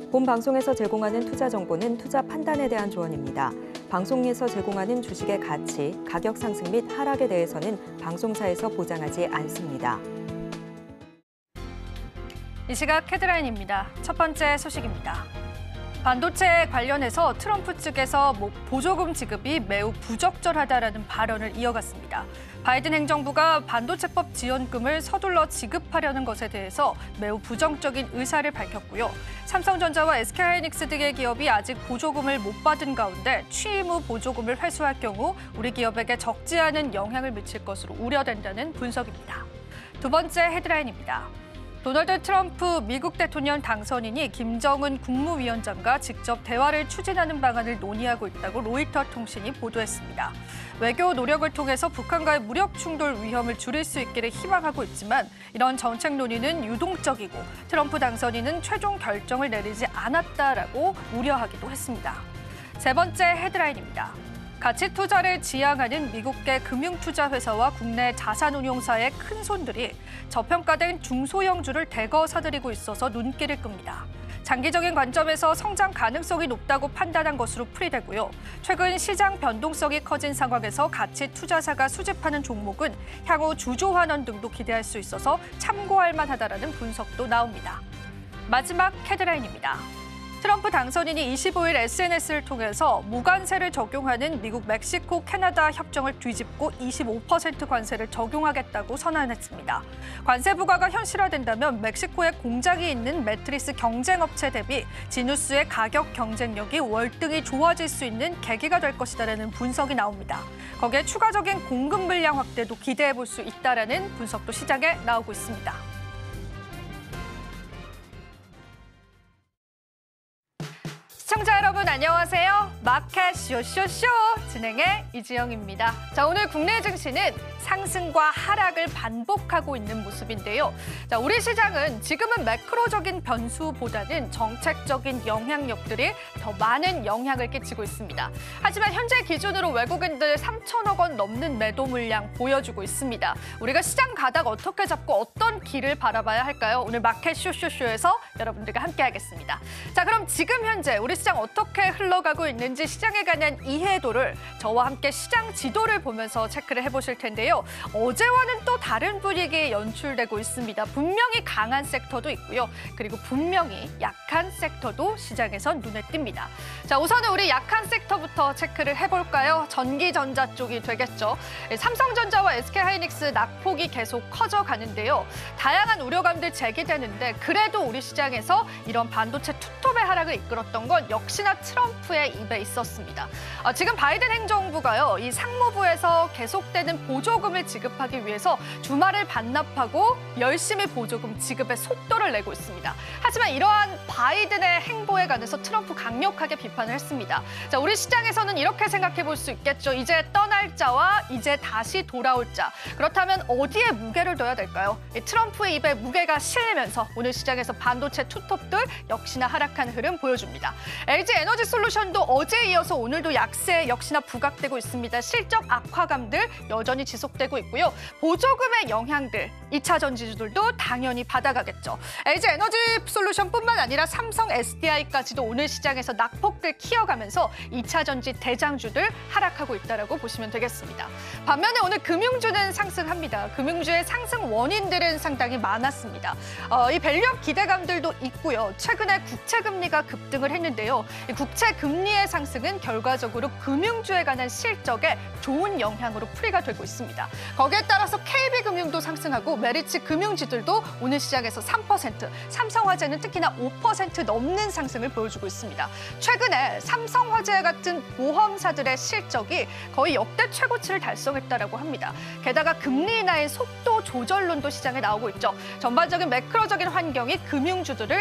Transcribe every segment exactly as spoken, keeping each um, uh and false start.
본 방송에서 제공하는 투자 정보는 투자 판단에 대한 조언입니다. 방송에서 제공하는 주식의 가치, 가격 상승 및 하락에 대해서는 방송사에서 보장하지 않습니다. 이 시각 헤드라인입니다. 첫 번째 소식입니다. 반도체 관련해서 트럼프 측에서 보조금 지급이 매우 부적절하다라는 발언을 이어갔습니다. 바이든 행정부가 반도체법 지원금을 서둘러 지급하려는 것에 대해서 매우 부정적인 의사를 밝혔고요. 삼성전자와 에스케이하이닉스 등의 기업이 아직 보조금을 못 받은 가운데 취임 후 보조금을 회수할 경우 우리 기업에게 적지 않은 영향을 미칠 것으로 우려된다는 분석입니다. 두 번째 헤드라인입니다. 도널드 트럼프 미국 대통령 당선인이 김정은 국무위원장과 직접 대화를 추진하는 방안을 논의하고 있다고 로이터 통신이 보도했습니다. 외교 노력을 통해서 북한과의 무력 충돌 위험을 줄일 수 있기를 희망하고 있지만 이런 정책 논의는 유동적이고 트럼프 당선인은 최종 결정을 내리지 않았다라고 우려하기도 했습니다. 세 번째 헤드라인입니다. 가치 투자를 지향하는 미국계 금융투자회사와 국내 자산운용사의 큰 손들이 저평가된 중소형주를 대거 사들이고 있어서 눈길을 끕니다. 장기적인 관점에서 성장 가능성이 높다고 판단한 것으로 풀이되고요. 최근 시장 변동성이 커진 상황에서 가치 투자사가 수집하는 종목은 향후 주주 환원 등도 기대할 수 있어서 참고할 만하다라는 분석도 나옵니다. 마지막 헤드라인입니다. 트럼프 당선인이 이십오일 에스엔에스를 통해서 무관세를 적용하는 미국, 멕시코, 캐나다 협정을 뒤집고 이십오 퍼센트 관세를 적용하겠다고 선언했습니다. 관세 부과가 현실화된다면 멕시코에 공장이 있는 매트리스 경쟁업체 대비 지누스의 가격 경쟁력이 월등히 좋아질 수 있는 계기가 될 것이다라는 분석이 나옵니다. 거기에 추가적인 공급 물량 확대도 기대해 볼 수 있다라는 분석도 시장에 나오고 있습니다. 시청자 여러분 안녕하세요. 마켓 쇼쇼쇼 진행의 이지영입니다. 자, 오늘 국내 증시는 상승과 하락을 반복하고 있는 모습인데요. 자, 우리 시장은 지금은 매크로적인 변수보다는 정책적인 영향력들이 더 많은 영향을 끼치고 있습니다. 하지만 현재 기준으로 외국인들 삼천억 원 넘는 매도 물량 보여주고 있습니다. 우리가 시장 가닥 어떻게 잡고 어떤 길을 바라봐야 할까요? 오늘 마켓 쇼쇼쇼에서 여러분들과 함께하겠습니다. 자, 그럼 지금 현재 우리 시장 어떻게 흘러가고 있는지 시장에 관한 이해도를 저와 함께 시장 지도를 보면서 체크를 해보실 텐데요. 어제와는 또 다른 분위기에 연출되고 있습니다. 분명히 강한 섹터도 있고요. 그리고 분명히 약한 섹터도 시장에서 눈에 띕니다. 자, 우선은 우리 약한 섹터부터 체크를 해볼까요? 전기전자 쪽이 되겠죠. 삼성전자와 에스케이하이닉스 낙폭이 계속 커져가는데요. 다양한 우려감들 제기되는데 그래도 우리 시장에서 이런 반도체 투톱의 하락을 이끌었던 건 역시나 트럼프의 입에 있었습니다. 아, 지금 바이든 행정부가요, 이 상무부에서 계속되는 보조금을 지급하기 위해서 주말을 반납하고 열심히 보조금 지급의 속도를 내고 있습니다. 하지만 이러한 바이든의 행보에 관해서 트럼프 강력하게 비판을 했습니다. 자, 우리 시장에서는 이렇게 생각해 볼 수 있겠죠. 이제 떠날 자와 이제 다시 돌아올 자. 그렇다면 어디에 무게를 둬야 될까요? 이 트럼프의 입에 무게가 실리면서 오늘 시장에서 반도체 투톱들 역시나 하락한 흐름 보여줍니다. 엘지에너지솔루션도 어제에 이어서 오늘도 약세 역시나 부각되고 있습니다. 실적 악화감들 여전히 지속되고 있고요. 보조금의 영향들, 이 차 전지주들도 당연히 받아가겠죠. 엘지에너지솔루션뿐만 아니라 삼성 에스디아이까지도 오늘 시장에서 낙폭들 키워가면서 이 차 전지 대장주들 하락하고 있다고 보시면 되겠습니다. 반면에 오늘 금융주는 상승합니다. 금융주의 상승 원인들은 상당히 많았습니다. 어, 이 밸류업 기대감들도 있고요. 최근에 국채금리가 급등을 했는데요. 이 국채금리의 상승은 결과적으로 금융주에 관한 실적에 좋은 영향으로 풀이가 되고 있습니다. 거기에 따라서 케이비금융도 상승하고 메리츠 금융지들도 오늘 시장에서 삼 퍼센트, 삼성화재는 특히나 오 퍼센트 넘는 상승을 보여주고 있습니다. 최근에 삼성화재 같은 보험사들의 실적이 거의 역대 최고치를 달성했다라고 합니다. 게다가 금리 인하의 속도 조절론도 시장에 나오고 있죠. 전반적인 매크로적인 환경이 금융주들을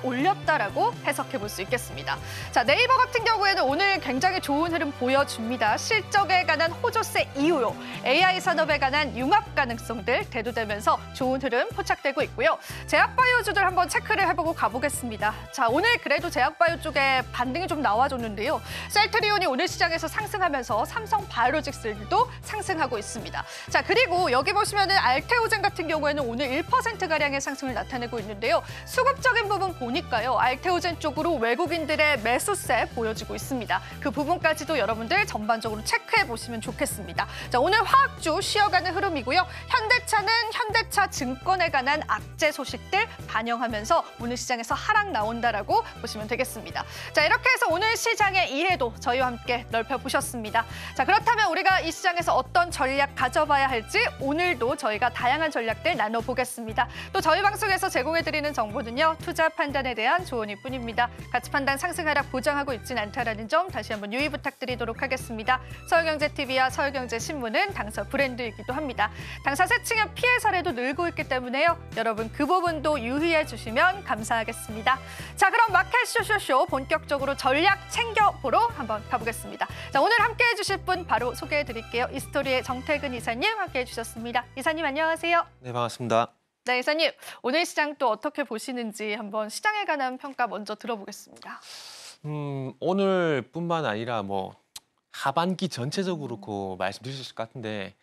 끌어올렸다라고 해석해 볼 수 있겠습니다. 자, 네이버 같은 경우에는 오늘 굉장히 좋은 흐름 보여줍니다. 실적에 관한 호조세 이후로 에이아이 산업에 관한 융합 가능성들 대두되면서 좋은 흐름 포착되고 있고요. 제약바이오주들 한번 체크를 해보고 가보겠습니다. 자, 오늘 그래도 제약바이오 쪽에 반등이 좀 나와줬는데요. 셀트리온이 오늘 시장에서 상승하면서 삼성 바이오로직스도 상승하고 있습니다. 자, 그리고 여기 보시면은 알테오젠 같은 경우에는 오늘 일 퍼센트가량의 상승을 나타내고 있는데요. 수급적인 부분 보니까요. 알테오젠 리무진 쪽으로 외국인들의 매수세 보여지고 있습니다. 그 부분까지도 여러분들 전반적으로 체크해 보시면 좋겠습니다. 자, 오늘 화학주 쉬어가는 흐름이고요. 현대차는 현대차 증권에 관한 악재 소식들 반영하면서 오늘 시장에서 하락 나온다라고 보시면 되겠습니다. 자, 이렇게 해서 오늘 시장의 이해도 저희와 함께 넓혀보셨습니다. 자, 그렇다면 우리가 이 시장에서 어떤 전략 가져봐야 할지 오늘도 저희가 다양한 전략들 나눠보겠습니다. 또 저희 방송에서 제공해드리는 정보는요, 투자 판단에 대한 조언일 뿐입니다. 가치 판단 상승 하락 보장하고 있진 않다라는 점 다시 한번 유의 부탁드리도록 하겠습니다. 서울경제티비와 서울경제신문은 당사 브랜드이기도 합니다. 당사 세층의 피해 사례도 늘고 있기 때문에요. 여러분 그 부분도 유의해 주시면 감사하겠습니다. 자, 그럼 마켓 쇼쇼쇼 본격적으로 전략 챙겨보러 한번 가보겠습니다. 자, 오늘 함께해 주실 분 바로 소개해 드릴게요. 이스토리의 정태근 이사님 함께해 주셨습니다. 이사님 안녕하세요. 네, 반갑습니다. 네, 이사님 오늘 시장 또 어떻게 보시는지 한번 시장에 관한 평가 먼저 들어보겠습니다. 음, 오늘뿐만 아니라 뭐 하반기 전체적으로 그 말씀드릴 수 있을 것 같은데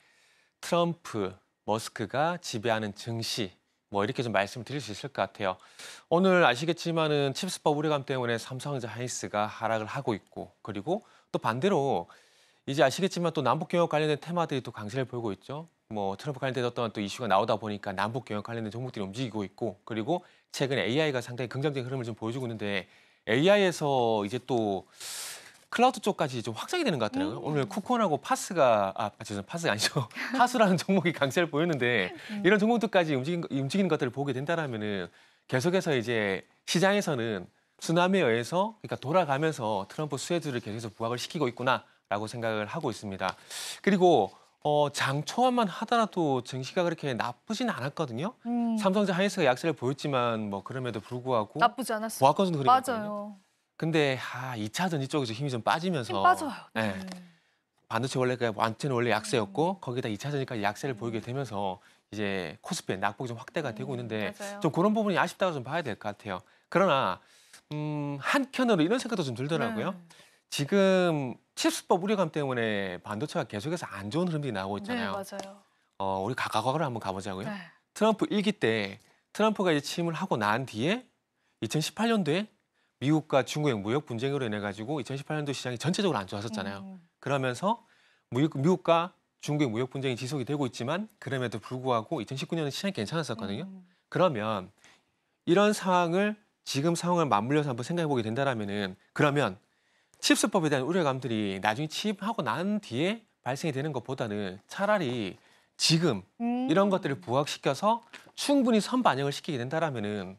트럼프, 머스크가 지배하는 증시 뭐 이렇게 좀 말씀드릴 수 있을 것 같아요. 오늘 아시겠지만은 칩스법 우려감 때문에 삼성전자 하이닉스가 하락을 하고 있고, 그리고 또 반대로 이제 아시겠지만 또 남북 경협 관련된 테마들이 또 강세를 보이고 있죠. 뭐 트럼프 관련된 어떤 또 이슈가 나오다 보니까 남북 경협 관련된 종목들이 움직이고 있고, 그리고 최근에 에이아이가 상당히 긍정적인 흐름을 좀 보여주고 있는데 에이아이에서 이제 또 클라우드 쪽까지 좀 확장이 되는 것 같더라고요. 음. 오늘 쿠콘하고 파스가 아 죄송 파스가 아니죠. 파수라는 종목이 강세를 보였는데 음. 이런 종목들까지 움직인, 움직이는 것들을 보게 된다라면은 계속해서 이제 시장에서는 쓰나미에 의해서 그러니까 돌아가면서 트럼프 수혜주를 계속해서 부각을 시키고 있구나라고 생각을 하고 있습니다. 그리고 어, 장 초반만 하더라도 증시가 그렇게 나쁘지는 않았거든요. 음. 삼성전자 하이닉스가 약세를 보였지만 뭐 그럼에도 불구하고 나쁘지 않았어요. 보합권도 흐름이거든요. 맞아요. 근데 아, 이 차 전지 쪽에서 힘이 좀 빠지면서 힘 빠져요. 네. 네. 반도체 원래 그 완전 원래 약세였고 음. 거기다 이 차 전지까지 약세를 음. 보이게 되면서 이제 코스피의 낙폭이 좀 확대가 음, 되고 있는데 맞아요. 좀 그런 부분이 아쉽다고 좀 봐야 될 것 같아요. 그러나 음, 한켠으로 이런 생각도 좀 들더라고요. 네. 지금 칩스법 우려감 때문에 반도체가 계속해서 안 좋은 흐름이 나오고 있잖아요. 네, 맞아요. 어, 우리 과거를 한번 가보자고요. 네. 트럼프 일 기 때 트럼프가 이제 취임을 하고 난 뒤에 이천십팔 년도에 미국과 중국의 무역 분쟁으로 인해 가지고 이천십팔 년도 시장이 전체적으로 안 좋았었잖아요. 음. 그러면서 미국, 미국과 중국의 무역 분쟁이 지속이 되고 있지만 그럼에도 불구하고 이천십구 년은 시장이 괜찮았었거든요. 음. 그러면 이런 상황을 지금 상황을 맞물려서 한번 생각해 보게 된다라면은 그러면 칩스법에 대한 우려감들이 나중에 취임하고 난 뒤에 발생이 되는 것보다는 차라리 지금 음. 이런 것들을 부각시켜서 충분히 선반영을 시키게 된다라면은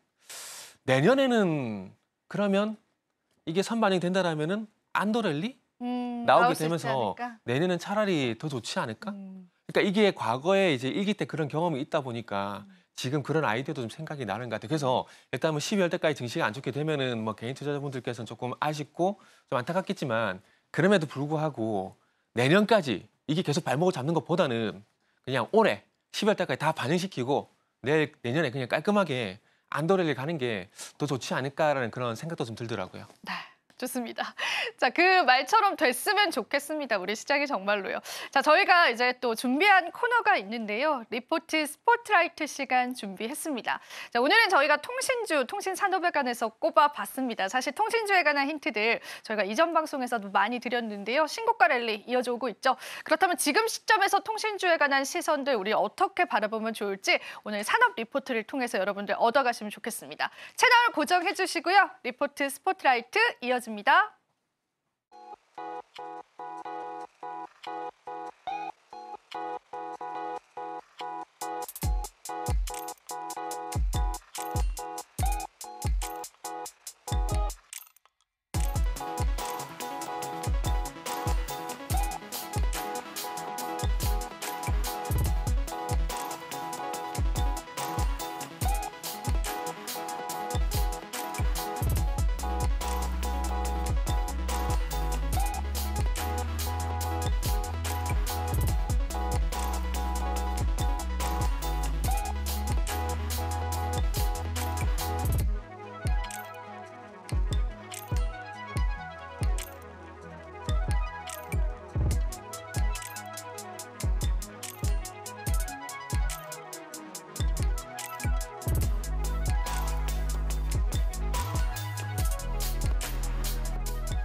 내년에는 그러면 이게 선반영이 된다라면은 안도랠리 음, 나오게 되면서 내년은 차라리 더 좋지 않을까? 음. 그러니까 이게 과거에 이제 일 기 때 그런 경험이 있다 보니까 음. 지금 그런 아이디어도 좀 생각이 나는 것 같아요. 그래서 일단 뭐 십이월 때까지 증시가 안 좋게 되면은 뭐 개인 투자자분들께서는 조금 아쉽고 좀 안타깝겠지만 그럼에도 불구하고 내년까지 이게 계속 발목을 잡는 것보다는 그냥 올해 십이월 때까지 다 반영시키고 내일 내년에 그냥 깔끔하게 안도랠리 가는 게 더 좋지 않을까라는 그런 생각도 좀 들더라고요. 네. 좋습니다. 자, 그 말처럼 됐으면 좋겠습니다. 우리 시장이 정말로요. 자, 저희가 이제 또 준비한 코너가 있는데요. 리포트 스포트라이트 시간 준비했습니다. 자, 오늘은 저희가 통신주, 통신산업에 관해서 꼽아봤습니다. 사실 통신주에 관한 힌트들 저희가 이전 방송에서도 많이 드렸는데요. 신고가 랠리 이어져 오고 있죠. 그렇다면 지금 시점에서 통신주에 관한 시선들 우리 어떻게 바라보면 좋을지 오늘 산업 리포트를 통해서 여러분들 얻어가시면 좋겠습니다. 채널 고정해 주시고요. 리포트 스포트라이트 이어집니다. 입니다.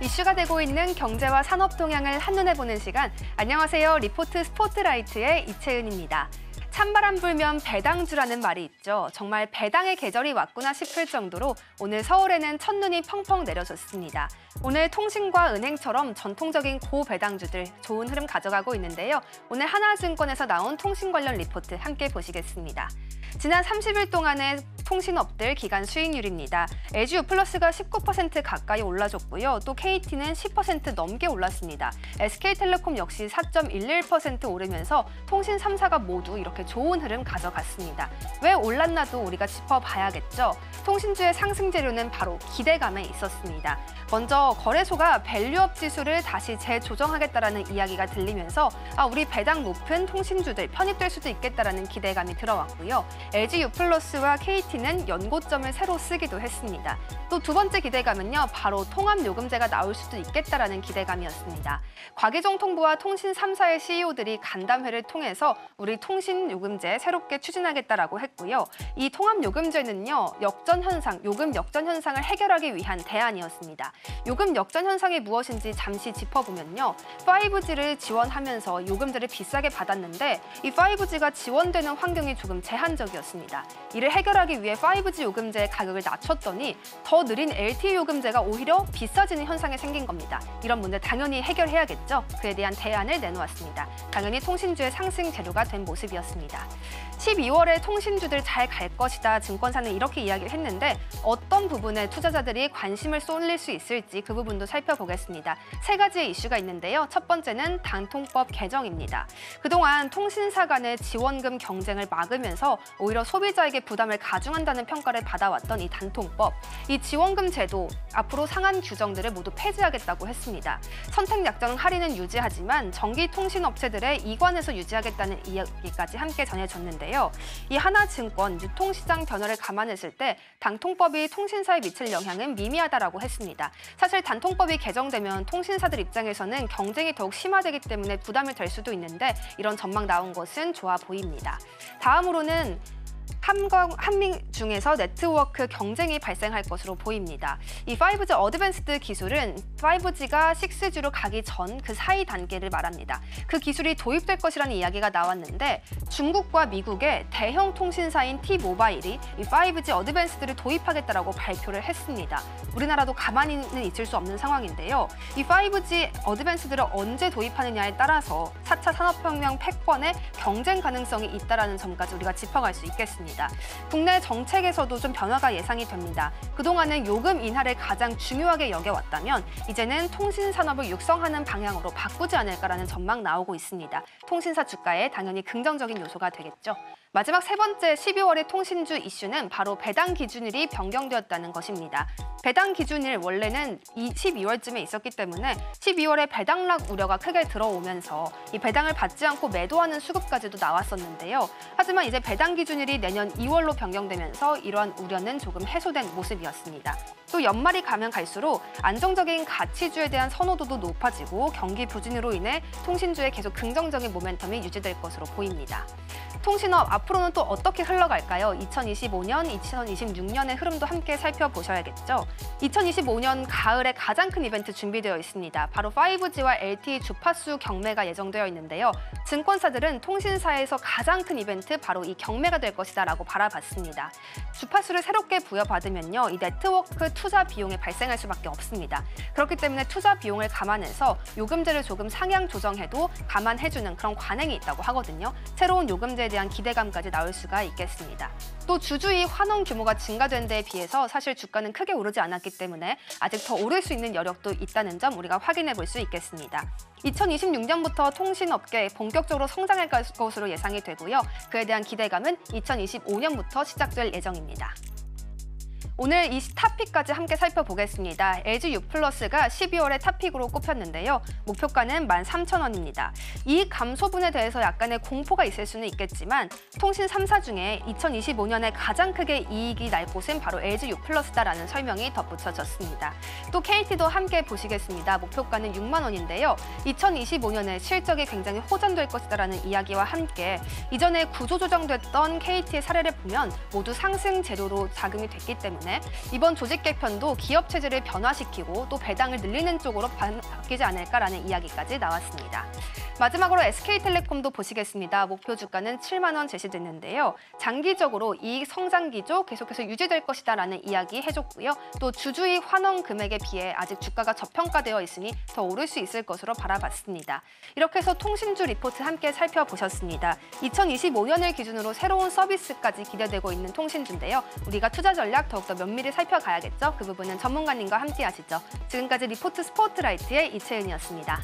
이슈가 되고 있는 경제와 산업 동향을 한눈에 보는 시간. 안녕하세요. 리포트 스포트라이트의 이채은입니다. 찬바람 불면 배당주라는 말이 있죠. 정말 배당의 계절이 왔구나 싶을 정도로 오늘 서울에는 첫눈이 펑펑 내려졌습니다. 오늘 통신과 은행처럼 전통적인 고배당주들 좋은 흐름 가져가고 있는데요. 오늘 하나증권에서 나온 통신 관련 리포트 함께 보시겠습니다. 지난 삼십 일 동안의 통신업들 기간 수익률입니다. 엘지 유플러스가 십구 퍼센트 가까이 올라줬고요. 또 케이티는 십 퍼센트 넘게 올랐습니다. 에스케이텔레콤 역시 사 점 일일 퍼센트 오르면서 통신 삼 사가 모두 이렇게 좋은 흐름 가져갔습니다. 왜 올랐나도 우리가 짚어봐야겠죠. 통신주의 상승 재료는 바로 기대감에 있었습니다. 먼저 거래소가 밸류업 지수를 다시 재조정하겠다라는 이야기가 들리면서 아, 우리 배당 높은 통신주들 편입될 수도 있겠다라는 기대감이 들어왔고요. 엘지 유플러스와 케이티는 연고점을 새로 쓰기도 했습니다. 또 두 번째 기대감은요, 바로 통합요금제가 나올 수도 있겠다라는 기대감이었습니다. 과기정통부와 통신 삼 사의 씨이오들이 간담회를 통해서 우리 통신요금제 새롭게 추진하겠다라고 했고요. 이 통합요금제는요, 역전 현상, 요금 역전 현상을 해결하기 위한 대안이었습니다. 요금 역전 현상이 무엇인지 잠시 짚어보면요. 파이브지를 지원하면서 요금제를 비싸게 받았는데 이 파이브지가 지원되는 환경이 조금 제한적이었습니다. 이를 해결하기 위해 파이브지 요금제의 가격을 낮췄더니 더 느린 엘티이 요금제가 오히려 비싸지는 현상이 생긴 겁니다. 이런 문제 당연히 해결해야겠죠. 그에 대한 대안을 내놓았습니다. 당연히 통신주의 상승 재료가 된 모습이었습니다. 십이월에 통신주들 잘 갈 것이다. 증권사는 이렇게 이야기를 했는데 어떤 부분에 투자자들이 관심을 쏠릴 수 있을지 그 부분도 살펴보겠습니다. 세 가지의 이슈가 있는데요. 첫 번째는 단통법 개정입니다. 그동안 통신사 간의 지원금 경쟁을 막으면서 오히려 소비자에게 부담을 가중한다는 평가를 받아왔던 이 단통법. 이 지원금 제도 앞으로 상한 규정들을 모두 폐지하겠다고 했습니다. 선택약정 할인은 유지하지만 전기통신업체들의 이관에서 유지하겠다는 이야기까지 함께 전해졌는데요. 이 하나증권 유통시장 변화를 감안했을 때 단통법이 통신사에 미칠 영향은 미미하다라고 했습니다. 사실 단통법이 개정되면 통신사들 입장에서는 경쟁이 더욱 심화되기 때문에 부담이 될 수도 있는데 이런 전망 나온 것은 좋아 보입니다. 다음으로는 한국, 한미 중에서 네트워크 경쟁이 발생할 것으로 보입니다. 이 파이브지 어드밴스드 기술은 파이브지가 식스지로 가기 전 그 사이 단계를 말합니다. 그 기술이 도입될 것이라는 이야기가 나왔는데 중국과 미국의 대형 통신사인 T모바일이 이 파이브지 어드밴스드를 도입하겠다라고 발표를 했습니다. 우리나라도 가만히는 있을 수 없는 상황인데요. 이 파이브지 어드밴스드를 언제 도입하느냐에 따라서 사 차 산업혁명 패권의 경쟁 가능성이 있다는 점까지 우리가 짚어갈 수 있겠습니다. 국내 정책에서도 좀 변화가 예상이 됩니다. 그동안은 요금 인하를 가장 중요하게 여겨왔다면 이제는 통신 산업을 육성하는 방향으로 바꾸지 않을까라는 전망 나오고 있습니다. 통신사 주가에 당연히 긍정적인 요소가 되겠죠. 마지막 세 번째 십이월의 통신주 이슈는 바로 배당 기준일이 변경되었다는 것입니다. 배당 기준일 원래는 십이월쯤에 있었기 때문에 십이월에 배당락 우려가 크게 들어오면서 이 배당을 받지 않고 매도하는 수급까지도 나왔었는데요. 하지만 이제 배당 기준일이 내년 이월로 변경되면서 이러한 우려는 조금 해소된 모습이었습니다. 또 연말이 가면 갈수록 안정적인 가치주에 대한 선호도도 높아지고 경기 부진으로 인해 통신주에 계속 긍정적인 모멘텀이 유지될 것으로 보입니다. 통신업 앞으로는 또 어떻게 흘러갈까요? 이천이십오 년, 이천이십육 년의 흐름도 함께 살펴보셔야겠죠. 이천이십오 년 가을에 가장 큰 이벤트 준비되어 있습니다. 바로 파이브지와 엘티이 주파수 경매가 예정되어 있는데요. 증권사들은 통신사에서 가장 큰 이벤트 바로 이 경매가 될 것이다 라고 바라봤습니다. 주파수를 새롭게 부여받으면요. 이 네트워크 투자 비용이 발생할 수밖에 없습니다. 그렇기 때문에 투자 비용을 감안해서 요금제를 조금 상향 조정해도 감안해주는 그런 관행이 있다고 하거든요. 새로운 요금제에 대한 기대감까지 나올 수가 있겠습니다. 또 주주의 환원 규모가 증가된 데에 비해서 사실 주가는 크게 오르지 않았기 때문에 아직 더 오를 수 있는 여력도 있다는 점 우리가 확인해 볼 수 있겠습니다. 이천이십육 년부터 통신업계 본격적으로 성장할 것으로 예상이 되고요. 그에 대한 기대감은 이천이십오 년부터 시작될 예정입니다. 오늘 이 탑픽까지 함께 살펴보겠습니다. 엘지 유플러스가 십이월에 탑픽으로 꼽혔는데요. 목표가는 만 삼천 원입니다. 이익 감소분에 대해서 약간의 공포가 있을 수는 있겠지만 통신 삼 사 중에 이천이십오 년에 가장 크게 이익이 날 곳은 바로 엘지 유플러스다라는 설명이 덧붙여졌습니다. 또 케이티도 함께 보시겠습니다. 목표가는 육만 원인데요. 이천이십오 년에 실적이 굉장히 호전될 것이다라는 이야기와 함께 이전에 구조조정됐던 케이티의 사례를 보면 모두 상승 재료로 작용이 됐기 때문에 때문에 이번 조직 개편도 기업 체질을 변화시키고 또 배당을 늘리는 쪽으로 바뀌지 않을까라는 이야기까지 나왔습니다. 마지막으로 에스케이텔레콤도 보시겠습니다. 목표 주가는 칠만 원 제시됐는데요. 장기적으로 이익 성장 기조 계속해서 유지될 것이다라는 이야기 해줬고요. 또 주주익 환원 금액에 비해 아직 주가가 저평가되어 있으니 더 오를 수 있을 것으로 바라봤습니다. 이렇게 해서 통신주 리포트 함께 살펴보셨습니다. 이천이십오 년을 기준으로 새로운 서비스까지 기대되고 있는 통신주인데요. 우리가 투자 전략 더욱더 면밀히 살펴가야겠죠. 그 부분은 전문가님과 함께 하시죠. 지금까지 리포트 스포트라이트의 이채은이었습니다.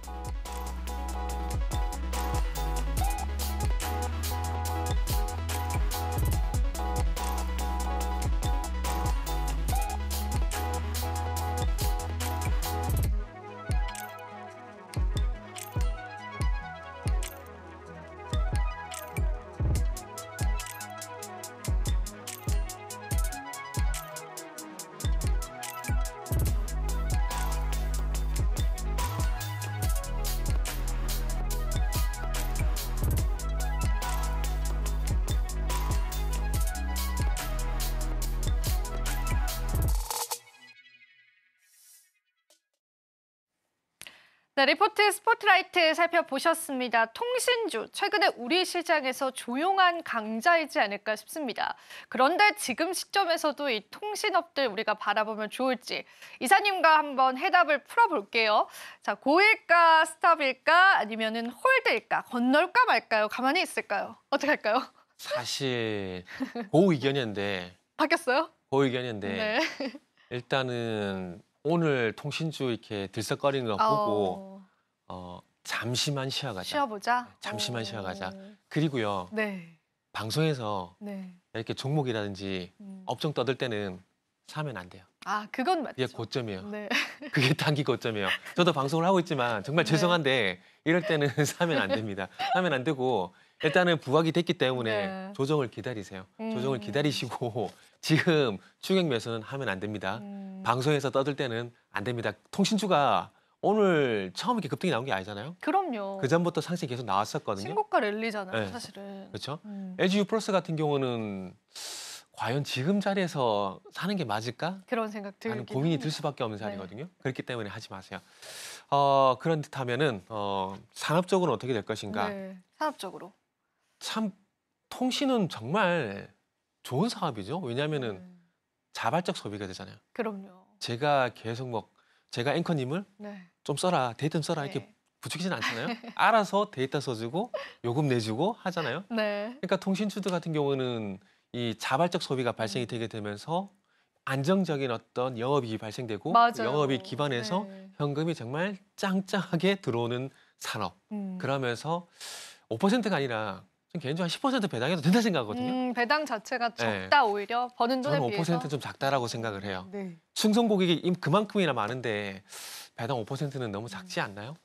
네, 리포트 스포트라이트 살펴보셨습니다. 통신주, 최근에 우리 시장에서 조용한 강자이지 않을까 싶습니다. 그런데 지금 시점에서도 이 통신업들 우리가 바라보면 좋을지 이사님과 한번 해답을 풀어볼게요. 자, 고일까, 스탑일까, 아니면은 홀드일까, 건널까 말까요? 가만히 있을까요? 어떻게 할까요? 사실 고의견인데 바뀌었어요? 고의견인데 네. 일단은 오늘 통신주 이렇게 들썩거리는 거 보고 어, 어, 잠시만 쉬어가자. 쉬어보자. 잠시만 어. 쉬어가자. 그리고요 네. 방송에서 네. 이렇게 종목이라든지 음. 업종 떠들 때는 사면 안 돼요. 아, 그건 맞죠. 이게 고점이에요. 네. 그게 단기 고점이에요. 저도 방송을 하고 있지만 정말 네. 죄송한데 이럴 때는 사면 안 됩니다. 사면 안 되고 일단은 부각이 됐기 때문에 네. 조정을 기다리세요. 조정을 음. 기다리시고 지금 추격 매수는 하면 안 됩니다. 음. 방송에서 떠들 때는 안 됩니다. 통신주가 오늘 처음 이렇게 급등이 나온 게 아니잖아요. 그럼요. 그 전부터 상승이 계속 나왔었거든요. 신고가 랠리잖아요, 네. 사실은. 그렇죠? 음. 엘지유 플러스 같은 경우는 과연 지금 자리에서 사는 게 맞을까? 그런 생각 들긴 하는 고민이 합니다. 들 수밖에 없는 네. 자리거든요. 그렇기 때문에 하지 마세요. 어, 그런 듯하면은 어, 산업적으로는 어떻게 될 것인가? 네, 산업적으로. 참 통신은 정말 좋은 사업이죠. 왜냐하면은 음. 자발적 소비가 되잖아요. 그럼요. 제가 계속 뭐 제가 앵커님을 네. 좀 써라, 데이터 좀 써라 이렇게 네. 부추기진 않잖아요. 알아서 데이터 써주고 요금 내주고 하잖아요. 네. 그러니까 통신주들 같은 경우는 이 자발적 소비가 발생이 되게 되면서 안정적인 어떤 영업이익이 발생되고 맞아요. 그 영업이익 기반에서 네. 현금이 정말 짱짱하게 들어오는 산업. 음. 그러면서 오 퍼센트가 아니라 좀 개인적으로 한 십 퍼센트 배당해도 된다 생각하거든요. 음, 배당 자체가 네. 적다 오히려 버는 돈에 저는 오 비해서. 퍼센트 좀 작다라고 생각을 해요. 네. 충성 고객이 임- 그만큼이나 많은데 배당 오 퍼센트는 너무 작지 않나요?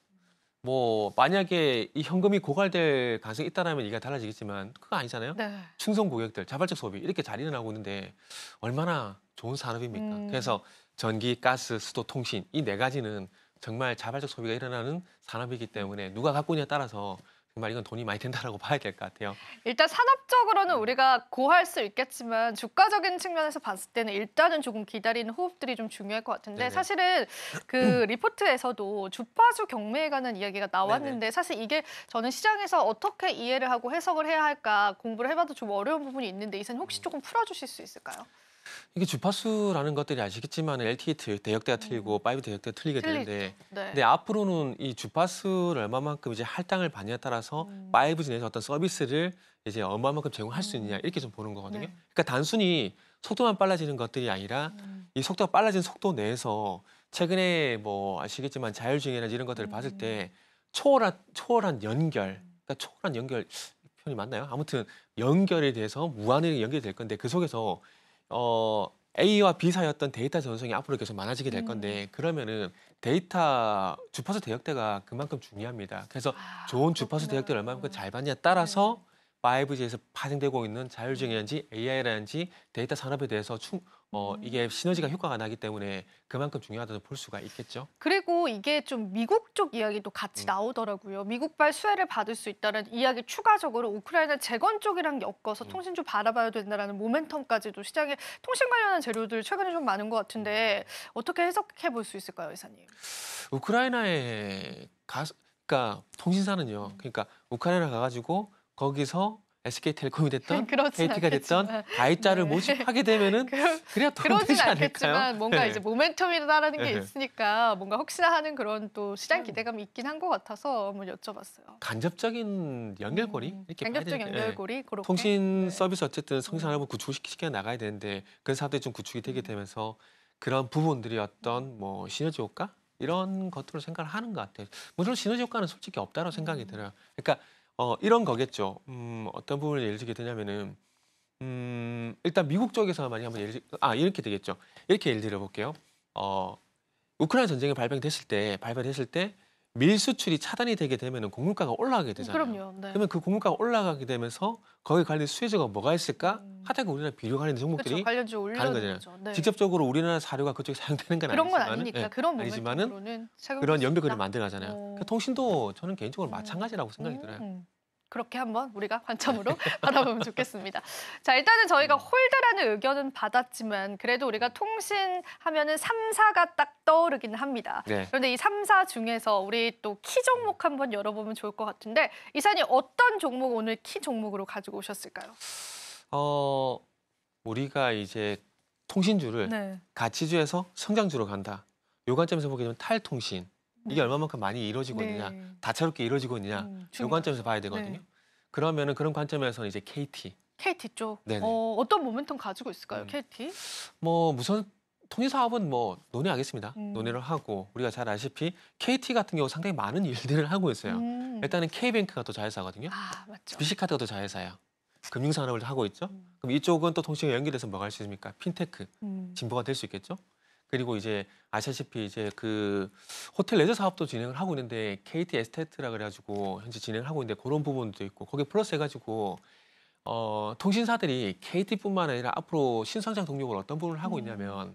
뭐 만약에 이 현금이 고갈될 가능성이 있다라면 이게 달라지겠지만 그거 아니잖아요. 네. 충성 고객들, 자발적 소비 이렇게 잘 일어나고 있는데 얼마나 좋은 산업입니까? 음. 그래서 전기, 가스, 수도, 통신 이 네 가지는 정말 자발적 소비가 일어나는 산업이기 때문에 누가 갖고 있냐에 따라서 정말 이건 돈이 많이 된다라고 봐야 될 것 같아요. 일단 산업적으로는 우리가 고할 수 있겠지만 주가적인 측면에서 봤을 때는 일단은 조금 기다리는 호흡들이 좀 중요할 것 같은데 네네. 사실은 그 리포트에서도 주파수 경매에 관한 이야기가 나왔는데 사실 이게 저는 시장에서 어떻게 이해를 하고 해석을 해야 할까 공부를 해봐도 좀 어려운 부분이 있는데 이사님 혹시 조금 풀어주실 수 있을까요? 이게 주파수라는 것들이 아시겠지만 엘티이 대역대가 틀리고 파이브 대역대가 틀리게 틀리죠. 되는데 네. 근데 앞으로는 이 주파수를 얼마만큼 이제 할당을 받냐에 따라서 음. 파이브지 내에서 어떤 서비스를 이제 얼마만큼 제공할 수 있느냐 이렇게 좀 보는 거거든요. 네. 그러니까 단순히 속도만 빨라지는 것들이 아니라 음. 이 속도가 빨라진 속도 내에서 최근에 뭐 아시겠지만 자율주행이나 이런 것들을 음. 봤을 때 초월한 초월한 연결, 그러니까 초월한 연결 표현이 맞나요? 아무튼 연결에 대해서 무한히 연결이 될 건데 그 속에서 어 A와 B 사이였던 데이터 전송이 앞으로 계속 많아지게 될 건데 음. 그러면은 데이터 주파수 대역대가 그만큼 중요합니다. 그래서 아, 좋은 주파수 그렇구나. 대역대를 얼마만큼 잘 받냐에 따라서 파이브지에서 파생되고 있는 자율주행이라든지 에이아이라든지 데이터 산업에 대해서 충, 어, 이게 시너지가 효과가 나기 때문에 그만큼 중요하다고 볼 수가 있겠죠. 그리고 이게 좀 미국 쪽 이야기도 같이 음. 나오더라고요. 미국발 수혜를 받을 수 있다는 이야기 추가적으로 우크라이나 재건 쪽이랑 엮어서 음. 통신 좀 바라봐야 된다라는 모멘텀까지도 시장에 통신 관련한 재료들 최근에 좀 많은 것 같은데 어떻게 해석해 볼 수 있을까요, 이사님? 우크라이나에 가, 그러니까 통신사는요. 그러니까 우크라이나 가가지고 거기서 에스케이텔콤이 됐던 그렇진 케이티가 됐던 않겠지만. 가입자를 네. 모집하게 되면은 그, 그래야 돈 그러진 되지 않겠지만 않을까요? 뭔가 네. 이제 모멘텀이라는 게 네. 있으니까 뭔가 혹시나 하는 그런 또 시장 음. 기대감이 있긴 한 것 같아서 한번 여쭤봤어요. 간접적인 연결고리 음, 이렇게 간접적 봐야 되는- 예. 연결고리 그렇게. 통신 네. 서비스 어쨌든 성장산업을 구축시켜 나가야 되는데 그런 사업들이 좀 구축이 되게 되면서 그런 부분들이 어떤 뭐 시너지 효과 이런 것들을 생각을 하는 것 같아요. 물론 시너지 효과는 솔직히 없다고 생각이 들어요. 그러니까 어, 이런 거겠죠. 음, 어떤 부분을 예를 들게 되냐면은 음, 일단 미국 쪽에서 만약 한번 예를 들, 아 이렇게 되겠죠. 이렇게 예를 들어 볼게요. 어, 우크라이나 전쟁이 발병됐을 때 발발했을 때 밀 수출이 차단이 되게 되면은 곡물가가 올라가게 되잖아요. 그럼요. 네. 그러면 그 곡물가가 올라가게 되면서 거기에 관련 수혜주가 뭐가 있을까? 음. 하다가 우리나라 비료 관련 종목들이 그렇죠. 관련주 올려는 거잖아요. 거죠. 네. 직접적으로 우리나라 사료가 그쪽에 사용되는 건 그런 건 아니지만은, 아니니까 예, 그런 아니지만은 모멘텀으로는 착용될 그런 수 연결고리를 있다. 만들어가잖아요. 어. 그러니까 통신도 저는 개인적으로 음. 마찬가지라고 생각이 들어요. 음, 그렇게 한번 우리가 관점으로 바라보면 좋겠습니다. 자, 일단은 저희가 홀드라는 의견은 받았지만 그래도 우리가 통신하면은 삼 사가 딱 떠오르긴 합니다. 네. 그런데 이 삼 사 중에서 우리 또 키 종목 한번 열어보면 좋을 것 같은데 이사님 어떤 종목 오늘 키 종목으로 가지고 오셨을까요? 어, 우리가 이제 통신주를 네. 가치주에서 성장주로 간다. 요 관점에서 보게 되면 탈통신 이게 네. 얼마만큼 많이 이루어지고 있느냐, 네. 다채롭게 이루어지고 있느냐, 음, 요 중요하죠. 관점에서 봐야 되거든요. 네. 그러면은 그런 관점에서는 이제 케이티, 케이티 쪽. 네네. 어, 어떤 모멘텀 가지고 있을까요, 음. 케이티? 뭐 우선 통신 사업은 뭐 논의하겠습니다. 음. 논의를 하고 우리가 잘 아시피 케이티 같은 경우 상당히 많은 일들을 하고 있어요. 음. 일단은 K뱅크가 또 자회사거든요. 아, 맞죠. 비씨카드가 또 자회사예요. 금융산업을 하고 있죠. 음. 그럼 이쪽은 또 통신과 연결돼서 뭐가 할 수 있습니까? 핀테크, 음. 진보가 될 수 있겠죠. 그리고 이제 아시다시피 이제 그 호텔 레저 사업도 진행을 하고 있는데 케이티 에스테이트라 그래가지고 현재 진행을 하고 있는데 그런 부분도 있고 거기에 플러스 해가지고 어, 통신사들이 케이티뿐만 아니라 앞으로 신성장 동력을 어떤 부분을 하고 있냐면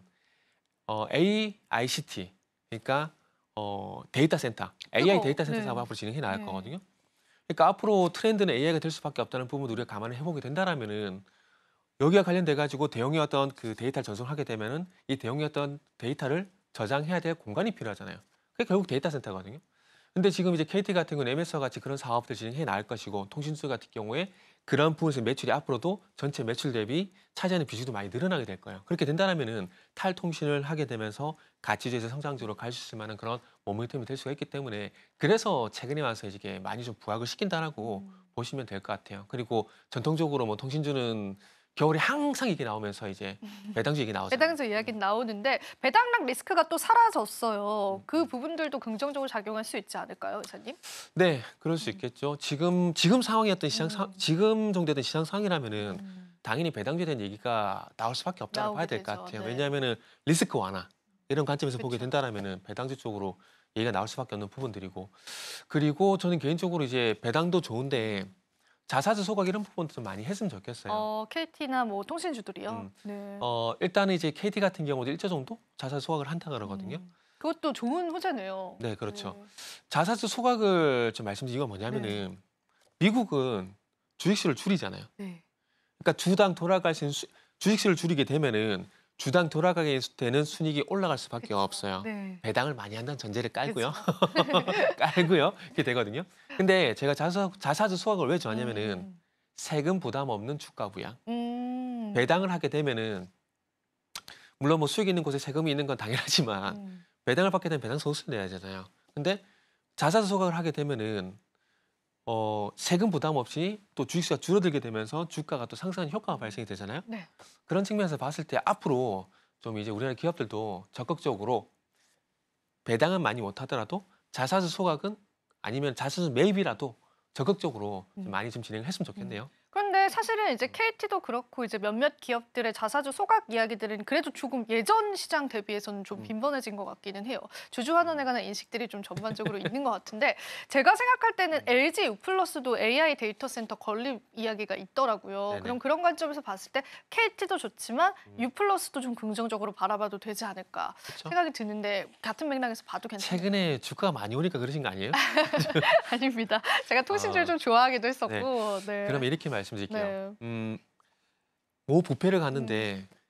어, 에이아이씨티 그러니까 어, 데이터 센터, 에이아이 그거, 데이터 센터 네. 사업 앞으로 진행해 나갈 네. 거거든요. 그러니까 앞으로 트렌드는 에이아이가 될 수밖에 없다는 부분도 우리가 감안을 해보게 된다라면은 여기와 관련돼 가지고 대형의 어떤 그 데이터를 전송하게 되면은 이 대형의 어떤 데이터를 저장해야 될 공간이 필요하잖아요. 그게 결국 데이터 센터거든요. 근데 지금 이제 케이티 같은 경우는 엠에스와 같이 그런 사업들 진행해 나갈 것이고 통신수 같은 경우에 그런 부분에서 매출이 앞으로도 전체 매출 대비 차지하는 비중도 많이 늘어나게 될 거예요. 그렇게 된다면은 탈통신을 하게 되면서 가치주에서 성장주로 갈 수 있을 만한 그런 모멘텀이 될 수가 있기 때문에 그래서 최근에 와서 이게 많이 좀 부각을 시킨다라고 음. 보시면 될 것 같아요. 그리고 전통적으로 뭐 통신주는 겨울에 항상 이게 나오면서 이제 배당주 얘기 나오잖아요. 배당주 이야기는 나오는데 배당락 리스크가 또 사라졌어요. 음. 그 부분들도 긍정적으로 작용할 수 있지 않을까요, 이사님? 네, 그럴 수 있겠죠. 지금 지금 상황이었던 시장 상, 음. 지금 정도된 시장 상황이라면은 음. 당연히 배당주에 대한 얘기가 나올 수밖에 없다고 나오게 봐야 될 것 되죠. 같아요. 네. 왜냐하면은 리스크 완화 이런 관점에서 보게 그쵸. 된다라면은 배당주 쪽으로 얘기가 나올 수밖에 없는 부분들이고 그리고 저는 개인적으로 이제 배당도 좋은데 자사주 소각 이런 부분도 좀 많이 했으면 좋겠어요. 어, 케이티나 뭐 통신주들이요. 음. 네. 어, 일단은 이제 케이티 같은 경우도 일조 정도 자사주 소각을 한다 그러거든요. 음. 그것도 좋은 호재네요. 네, 그렇죠. 네. 자사주 소각을 좀 말씀드린 이유가 뭐냐면은 미국은 주식수를 줄이잖아요. 네. 그러니까 주당 돌아갈 수 있는 수, 주식수를 줄이게 되면은 주당 돌아가게 되는 순이익이 올라갈 수밖에 그쵸. 없어요. 네. 배당을 많이 한다는 전제를 깔고요. 그쵸. 깔고요. 이렇게 되거든요. 근데 제가 자사, 자사주 소각을 왜 좋아하냐면은 음. 세금 부담 없는 주가 부양. 음. 배당을 하게 되면은 물론 뭐 수익 있는 곳에 세금이 있는 건 당연하지만 음. 배당을 받게 되면 배당 소득세를 내야 되잖아요. 근데 자사주 소각을 하게 되면은 어, 세금 부담 없이 또 주식수가 줄어들게 되면서 주가가 또 상승하는 효과가 발생이 되잖아요. 네. 그런 측면에서 봤을 때 앞으로 좀 이제 우리나라 기업들도 적극적으로 배당은 많이 못하더라도 자사주 소각은 아니면 자사주 매입이라도 적극적으로 좀 음. 많이 좀 진행을 했으면 좋겠네요. 그런데 근데 사실은 이제 케이티도 그렇고 이제 몇몇 기업들의 자사주 소각 이야기들은 그래도 조금 예전 시장 대비해서는 좀 음. 빈번해진 것 같기는 해요. 주주 환원에 관한 인식들이 좀 전반적으로 있는 것 같은데 제가 생각할 때는 엘지 유플러스도 에이아이 데이터 센터 건립 이야기가 있더라고요. 네네. 그럼 그런 관점에서 봤을 때 케이티도 좋지만 음. 유플러스도 좀 긍정적으로 바라봐도 되지 않을까 그렇죠? 생각이 드는데 같은 맥락에서 봐도 괜찮아요. 최근에 주가가 많이 오니까 그러신 거 아니에요? 아닙니다. 제가 통신주를 아, 좀 좋아하기도 했었고. 네. 그러면 이렇게 말씀드릴게요. 네. 음, 모 뷔페를 갔는데 음.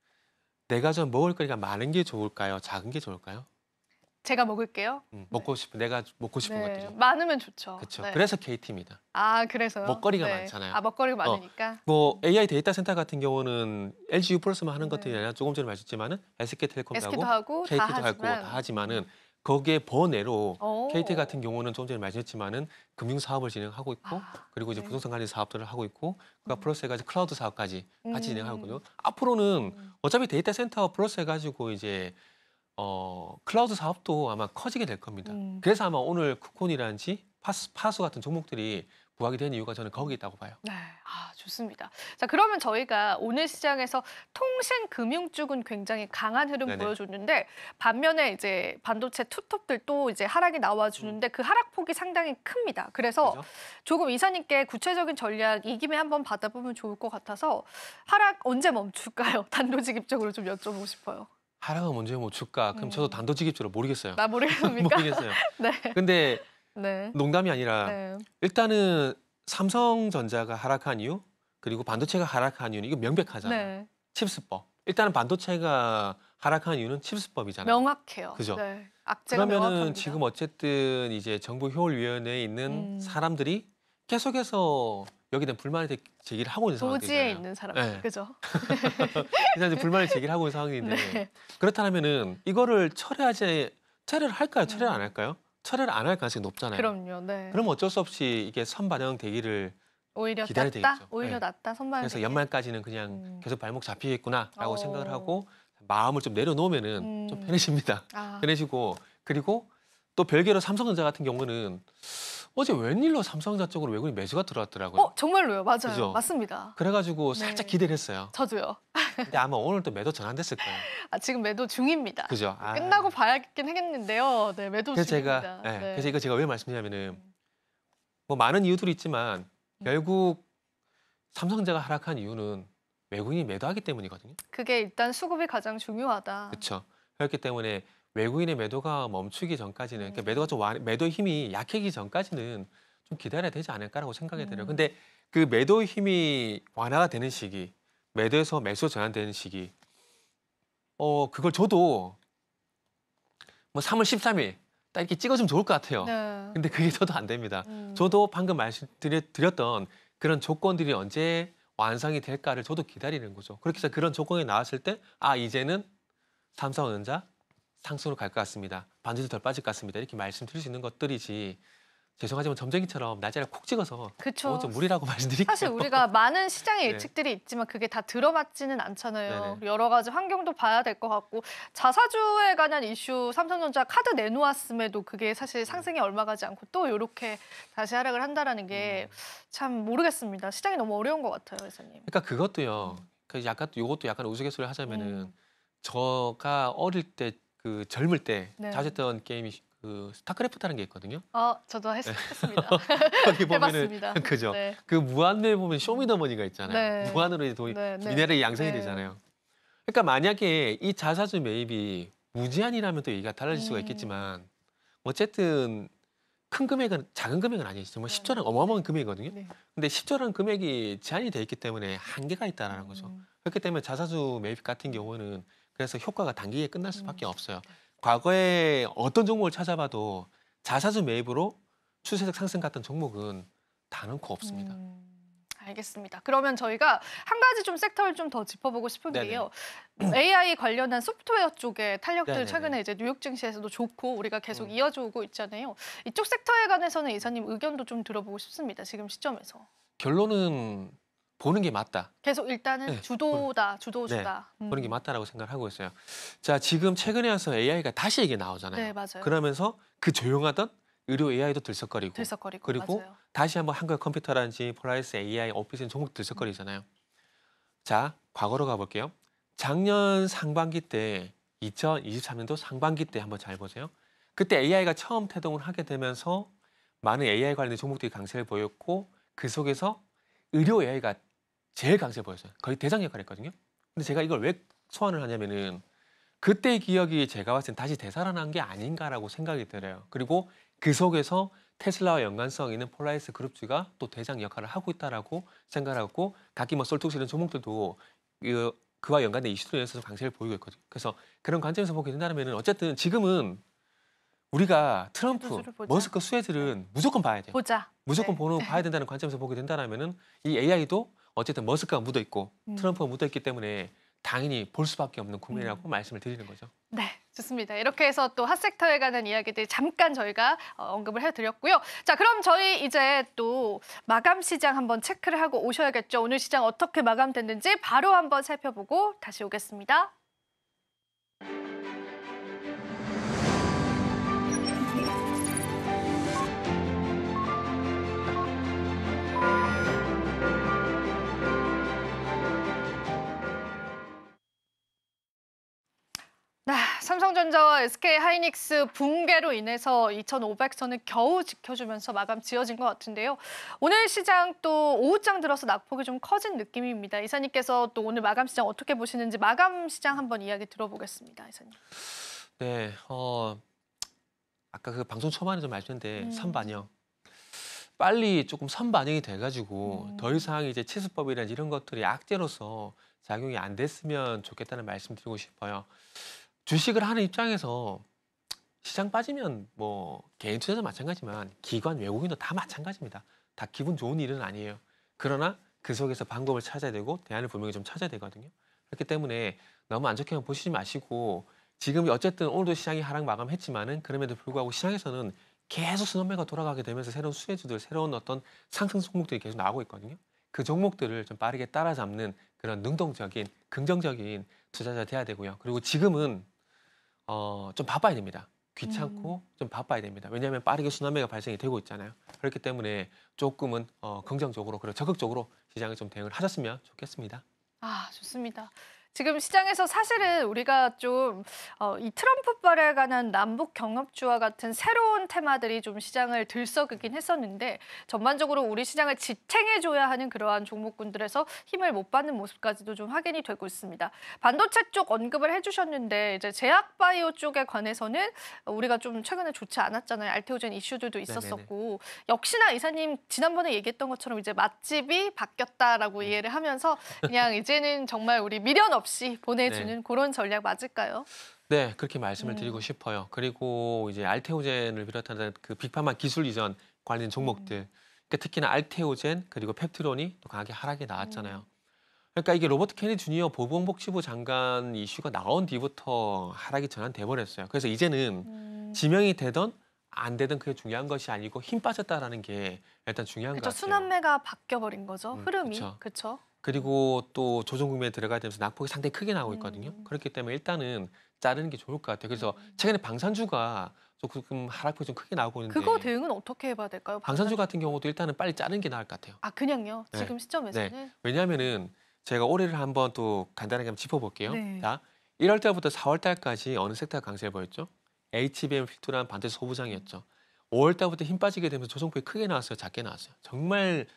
내가 좀 먹을 거리가 많은 게 좋을까요? 작은 게 좋을까요? 제가 먹을게요. 음, 먹고 싶은 내가 먹고 싶은 네. 것들이. 많으면 좋죠. 그렇죠. 네. 그래서 케이티입니다. 아, 그래서요? 먹거리가 네. 많잖아요. 아, 먹거리가 많으니까. 뭐 에이아이 데이터 센터 같은 경우는 엘지 유플러스만 하는 네. 것들이 아니라 조금 전에 말씀드렸지만은 에스케이텔레콤도 에스케이도 하고 하고 다 케이티도 하고 하지만. 다 하지만은 거기에 번외로 오. 케이티 같은 경우는 좀 전에 말씀드렸지만은 금융 사업을 진행하고 있고 아, 그리고 이제 네. 부동산 관리 사업들을 하고 있고 그가 음. 플러스 해가지고 클라우드 사업까지 같이 음. 진행하거든요. 앞으로는 음. 어차피 데이터 센터 플러스 해가지고 이제 어 클라우드 사업도 아마 커지게 될 겁니다. 음. 그래서 아마 오늘 쿠콘이라든지 파수, 파수 같은 종목들이 부각이 된 이유가 저는 거기 있다고 봐요. 네, 아, 좋습니다. 자, 그러면 저희가 오늘 시장에서 통신 금융 쪽은 굉장히 강한 흐름 네네. 보여줬는데 반면에 이제 반도체 투톱들 또 이제 하락이 나와주는데 그 하락폭이 상당히 큽니다. 그래서 그죠? 조금 이사님께 구체적인 전략 이 김에 한번 받아보면 좋을 것 같아서 하락 언제 멈출까요? 단도직입적으로 좀 여쭤보고 싶어요. 하락은 먼저 뭐 주가 그럼 음. 저도 단도직입적으로 모르겠어요. 나 모르겠습니까? 모르겠어요. 네, 근데 네, 농담이 아니라 네. 일단은 삼성전자가 하락한 이유 그리고 반도체가 하락한 이유는 이거 명백하잖아요. 네. 칩스법. 일단은 반도체가 하락한 이유는 칩스법이잖아요. 명확해요. 그죠? 네. 악재가 그러면은 명확합니다. 지금 어쨌든 이제 정부 효율위원회에 있는 음. 사람들이 계속해서 여기에 대한 불만을 제- 제기를 하고 있는 도지에 상황이잖아요. 있는 사람, 네. 그죠? 일단 이제 불만을 제기를 하고 있는 상황인데 네. 그렇다면은 이거를 철회하지 철회를 할까요? 철회를 안 음. 할까요? 철회를 안 할 가능성이 높잖아요. 그럼요. 네. 그럼 어쩔 수 없이 이게 선반영 되기를 오히려 기다려야 낫다? 되겠죠. 오히려 네. 낫다? 선반영 그래서 되게. 연말까지는 그냥 음. 계속 발목 잡히겠구나라고 어. 생각을 하고 마음을 좀 내려놓으면은 음. 좀 편해집니다. 아. 편해지고 그리고 또 별개로 삼성전자 같은 경우는 어제 웬일로 삼성전자 쪽으로 외국인 매수가 들어왔더라고요. 어, 정말로요. 맞아요. 그죠? 맞습니다. 그래가지고 네. 살짝 기대를 했어요. 저도요. 근데 아마 오늘 또 매도 전환됐을 거예요. 아, 지금 매도 중입니다. 그죠? 아. 끝나고 봐야겠긴 하겠는데요. 네, 매도 그래서 중입니다. 제가 네, 네. 그래서 이거 제가 왜 말씀드리냐면은 뭐 많은 이유들이 있지만 결국 삼성전자가 하락한 이유는 외국인이 매도하기 때문이거든요. 그게 일단 수급이 가장 중요하다. 그렇죠. 그렇기 때문에 외국인의 매도가 멈추기 전까지는 그러니까 음. 매도가 좀 완- 매도 힘이 약해지기 전까지는 좀 기다려야 되지 않을까라고 생각이 들어요. 음. 근데 그 매도 힘이 완화가 되는 시기, 매도에서 매수 전환되는 시기, 어 그걸 저도 뭐 삼월 십삼일 딱 이렇게 찍어주면 좋을 것 같아요. 네. 근데 그게 저도 안 됩니다. 음. 저도 방금 말씀드렸던 그런 조건들이 언제 완성이 될까를 저도 기다리는 거죠. 그렇게 해서 그런 조건이 나왔을 때 아 이제는 삼성전자 상승으로 갈 것 같습니다. 반드시 덜 빠질 것 같습니다. 이렇게 말씀드릴 수 있는 것들이지 죄송하지만 점쟁이처럼 날짜를 콕 찍어서 그쵸. 그건 좀 무리라고 말씀드릴게요. 사실 우리가 많은 시장의 네. 예측들이 있지만 그게 다 들어맞지는 않잖아요. 네네. 여러 가지 환경도 봐야 될 것 같고 자사주에 관한 이슈 삼성전자 카드 내놓았음에도 그게 사실 상승이 얼마 가지 않고 또 이렇게 다시 하락을 한다라는 게 참 모르겠습니다. 시장이 너무 어려운 것 같아요, 회사님. 그러니까 그것도요. 그 약간 요것도 약간 우스갯소리 하자면은 음. 저가 어릴 때 그 젊을 때 네. 자주 했던 게임이 그 스타크래프트라는 게 있거든요. 어, 저도 했, 했습니다. 거기 보면은 해봤습니다. 그죠. 네. 그 무한도에 보면 쇼미더머니가 있잖아요. 네. 무한으로 이제 돈이 네, 네. 미네랄이 양성이 네. 되잖아요. 그러니까 만약에 이 자사주 매입이 무제한이라면 또 얘기가 달라질 수가 음. 있겠지만 어쨌든 큰 금액은 작은 금액은 아니에요. 정말 십조라는 어마어마한 금액이거든요. 네. 근데 십조라는 금액이 제한이 돼 있기 때문에 한계가 있다라는 거죠. 음. 그렇기 때문에 자사주 매입 같은 경우는 그래서 효과가 단기에 끝날 수밖에 음. 없어요. 과거에 어떤 종목을 찾아봐도 자사주 매입으로 추세적 상승 같은 종목은 단언코 없습니다. 음, 알겠습니다. 그러면 저희가 한 가지 좀 섹터를 좀 더 짚어보고 싶은 네네. 게요. 에이아이 관련한 소프트웨어 쪽의 탄력들 네네네. 최근에 이제 뉴욕 증시에서도 좋고 우리가 계속 음. 이어져 오고 있잖아요. 이쪽 섹터에 관해서는 이사님 의견도 좀 들어보고 싶습니다. 지금 시점에서. 결론은 보는 게 맞다. 계속 일단은 네, 주도다, 주도주다. 음. 보는 게 맞다라고 생각을 하고 있어요. 자, 지금 최근에 와서 에이아이가 다시 이게 나오잖아요. 네, 맞아요. 그러면서 그 조용하던 의료 에이아이도 들썩거리고 들썩거리고 그리고 맞아요. 다시 한번 한국 컴퓨터라든지 폴라리스 에이아이, 오피스 종목 들썩거리잖아요. 자, 과거로 가볼게요. 작년 상반기 때 이천이십삼 년도 상반기 때 한번 잘 보세요. 그때 에이아이가 처음 태동을 하게 되면서 많은 에이아이 관련된 종목들이 강세를 보였고 그 속에서 의료 에이아이가 제일 강세를 보였어요. 거의 대장 역할을 했거든요. 근데 제가 이걸 왜 소환을 하냐면은 그때의 기억이 제가 봤을 땐 다시 되살아난 게 아닌가라고 생각이 들어요. 그리고 그 속에서 테슬라와 연관성 있는 폴라리스 그룹주가 또 대장 역할을 하고 있다라고 생각하고 각기 뭐 썰뚝 이런 종목들도 그, 그와 연관된 이슈들에 있어서 강세를 보이고 있거든요. 그래서 그런 관점에서 보게 된다면 어쨌든 지금은 우리가 트럼프, 수혜주를 보자. 머스크, 수혜들은 무조건 봐야 돼요. 보자. 무조건 네. 보는 봐야 된다는 관점에서 보게 된다면은 이 에이아이도 어쨌든 머스크가 묻어 있고 음. 트럼프가 묻어 있기 때문에 당연히 볼 수밖에 없는 국면이라고 음. 말씀을 드리는 거죠. 네, 좋습니다. 이렇게 해서 또 핫섹터에 관한 이야기들 잠깐 저희가 어, 언급을 해드렸고요. 자, 그럼 저희 이제 또 마감 시장 한번 체크를 하고 오셔야겠죠. 오늘 시장 어떻게 마감됐는지 바로 한번 살펴보고 다시 오겠습니다. 네, 삼성전자와 에스케이하이닉스 붕괴로 인해서 이천오백 선을 겨우 지켜주면서 마감 지어진 것 같은데요. 오늘 시장 또 오후장 들어서 낙폭이 좀 커진 느낌입니다. 이사님께서 또 오늘 마감 시장 어떻게 보시는지 마감 시장 한번 이야기 들어보겠습니다. 이사님. 네, 어, 아까 그 방송 초반에 좀 말씀드렸는데 음. 선반영. 빨리 조금 선반영이 돼가지고 음. 더 이상 이제 치수법이나 이런 것들이 악재로서 작용이 안 됐으면 좋겠다는 말씀 드리고 싶어요. 주식을 하는 입장에서 시장 빠지면 뭐 개인 투자자 마찬가지지만 기관 외국인도 다 마찬가지입니다. 다 기분 좋은 일은 아니에요. 그러나 그 속에서 방법을 찾아야 되고 대안을 분명히 좀 찾아야 되거든요. 그렇기 때문에 너무 안 좋게만 보시지 마시고 지금 어쨌든 오늘도 시장이 하락 마감했지만은 그럼에도 불구하고 시장에서는 계속 순환매가 돌아가게 되면서 새로운 수혜주들, 새로운 어떤 상승 종목들이 계속 나오고 있거든요. 그 종목들을 좀 빠르게 따라잡는 그런 능동적인, 긍정적인 투자자 돼야 되고요. 그리고 지금은 어, 좀 바빠야 됩니다. 귀찮고 음. 좀 바빠야 됩니다. 왜냐하면 빠르게 순환매가 발생이 되고 있잖아요. 그렇기 때문에 조금은 어, 긍정적으로 그리고 적극적으로 시장에 좀 대응을 하셨으면 좋겠습니다. 아, 좋습니다. 지금 시장에서 사실은 우리가 좀 어, 이 트럼프발에 관한 남북 경협주와 같은 새로운 테마들이 좀 시장을 들썩이긴 했었는데 전반적으로 우리 시장을 지탱해줘야 하는 그러한 종목군들에서 힘을 못 받는 모습까지도 좀 확인이 되고 있습니다. 반도체 쪽 언급을 해주셨는데 이제 제약바이오 쪽에 관해서는 우리가 좀 최근에 좋지 않았잖아요. 알테오젠 이슈들도 있었었고 역시나 이사님 지난번에 얘기했던 것처럼 이제 맛집이 바뀌었다라고 이해를 하면서 그냥 이제는 정말 우리 미련 없이 없이 보내주는 네. 그런 전략 맞을까요? 네, 그렇게 말씀을 음. 드리고 싶어요. 그리고 이제 알테오젠을 비롯한 그 빅파마 기술 이전 관련 종목들, 음. 그러니까 특히나 알테오젠 그리고 펩티론이 또 강하게 하락에 나왔잖아요. 음. 그러니까 이게 로버트 케네디 주니어 보건복지부 장관 이슈가 나온 뒤부터 하락이 전환돼 버렸어요. 그래서 이제는 음. 지명이 되던 안 되던 그게 중요한 것이 아니고 힘 빠졌다라는 게 일단 중요한 것 그렇죠. 같아요. 순환매가 바뀌어버린 거죠. 음, 흐름이. 그쵸. 그렇죠. 그리고 또 조정 국면에 들어가야 되면서 낙폭이 상당히 크게 나오고 있거든요. 음. 그렇기 때문에 일단은 자르는 게 좋을 것 같아요. 그래서 음. 최근에 방산주가 조금 하락폭이 좀 크게 나오고 있는데 그거 대응은 어떻게 해봐야 될까요? 방산주 같은 경우도 일단은 빨리 자르는 게 나을 것 같아요. 아, 그냥요? 네. 지금 시점에서는? 왜냐하면은 제가 올해를 한번 또 간단하게 한번 짚어볼게요. 네. 자, 일월 달부터 사월 달까지 어느 섹터가 강세를 보였죠? 에이치비엠을 필두로 반도체 소부장이었죠. 오월 달부터 힘 빠지게 되면서 조정폭이 크게 나왔어요? 작게 나왔어요? 정말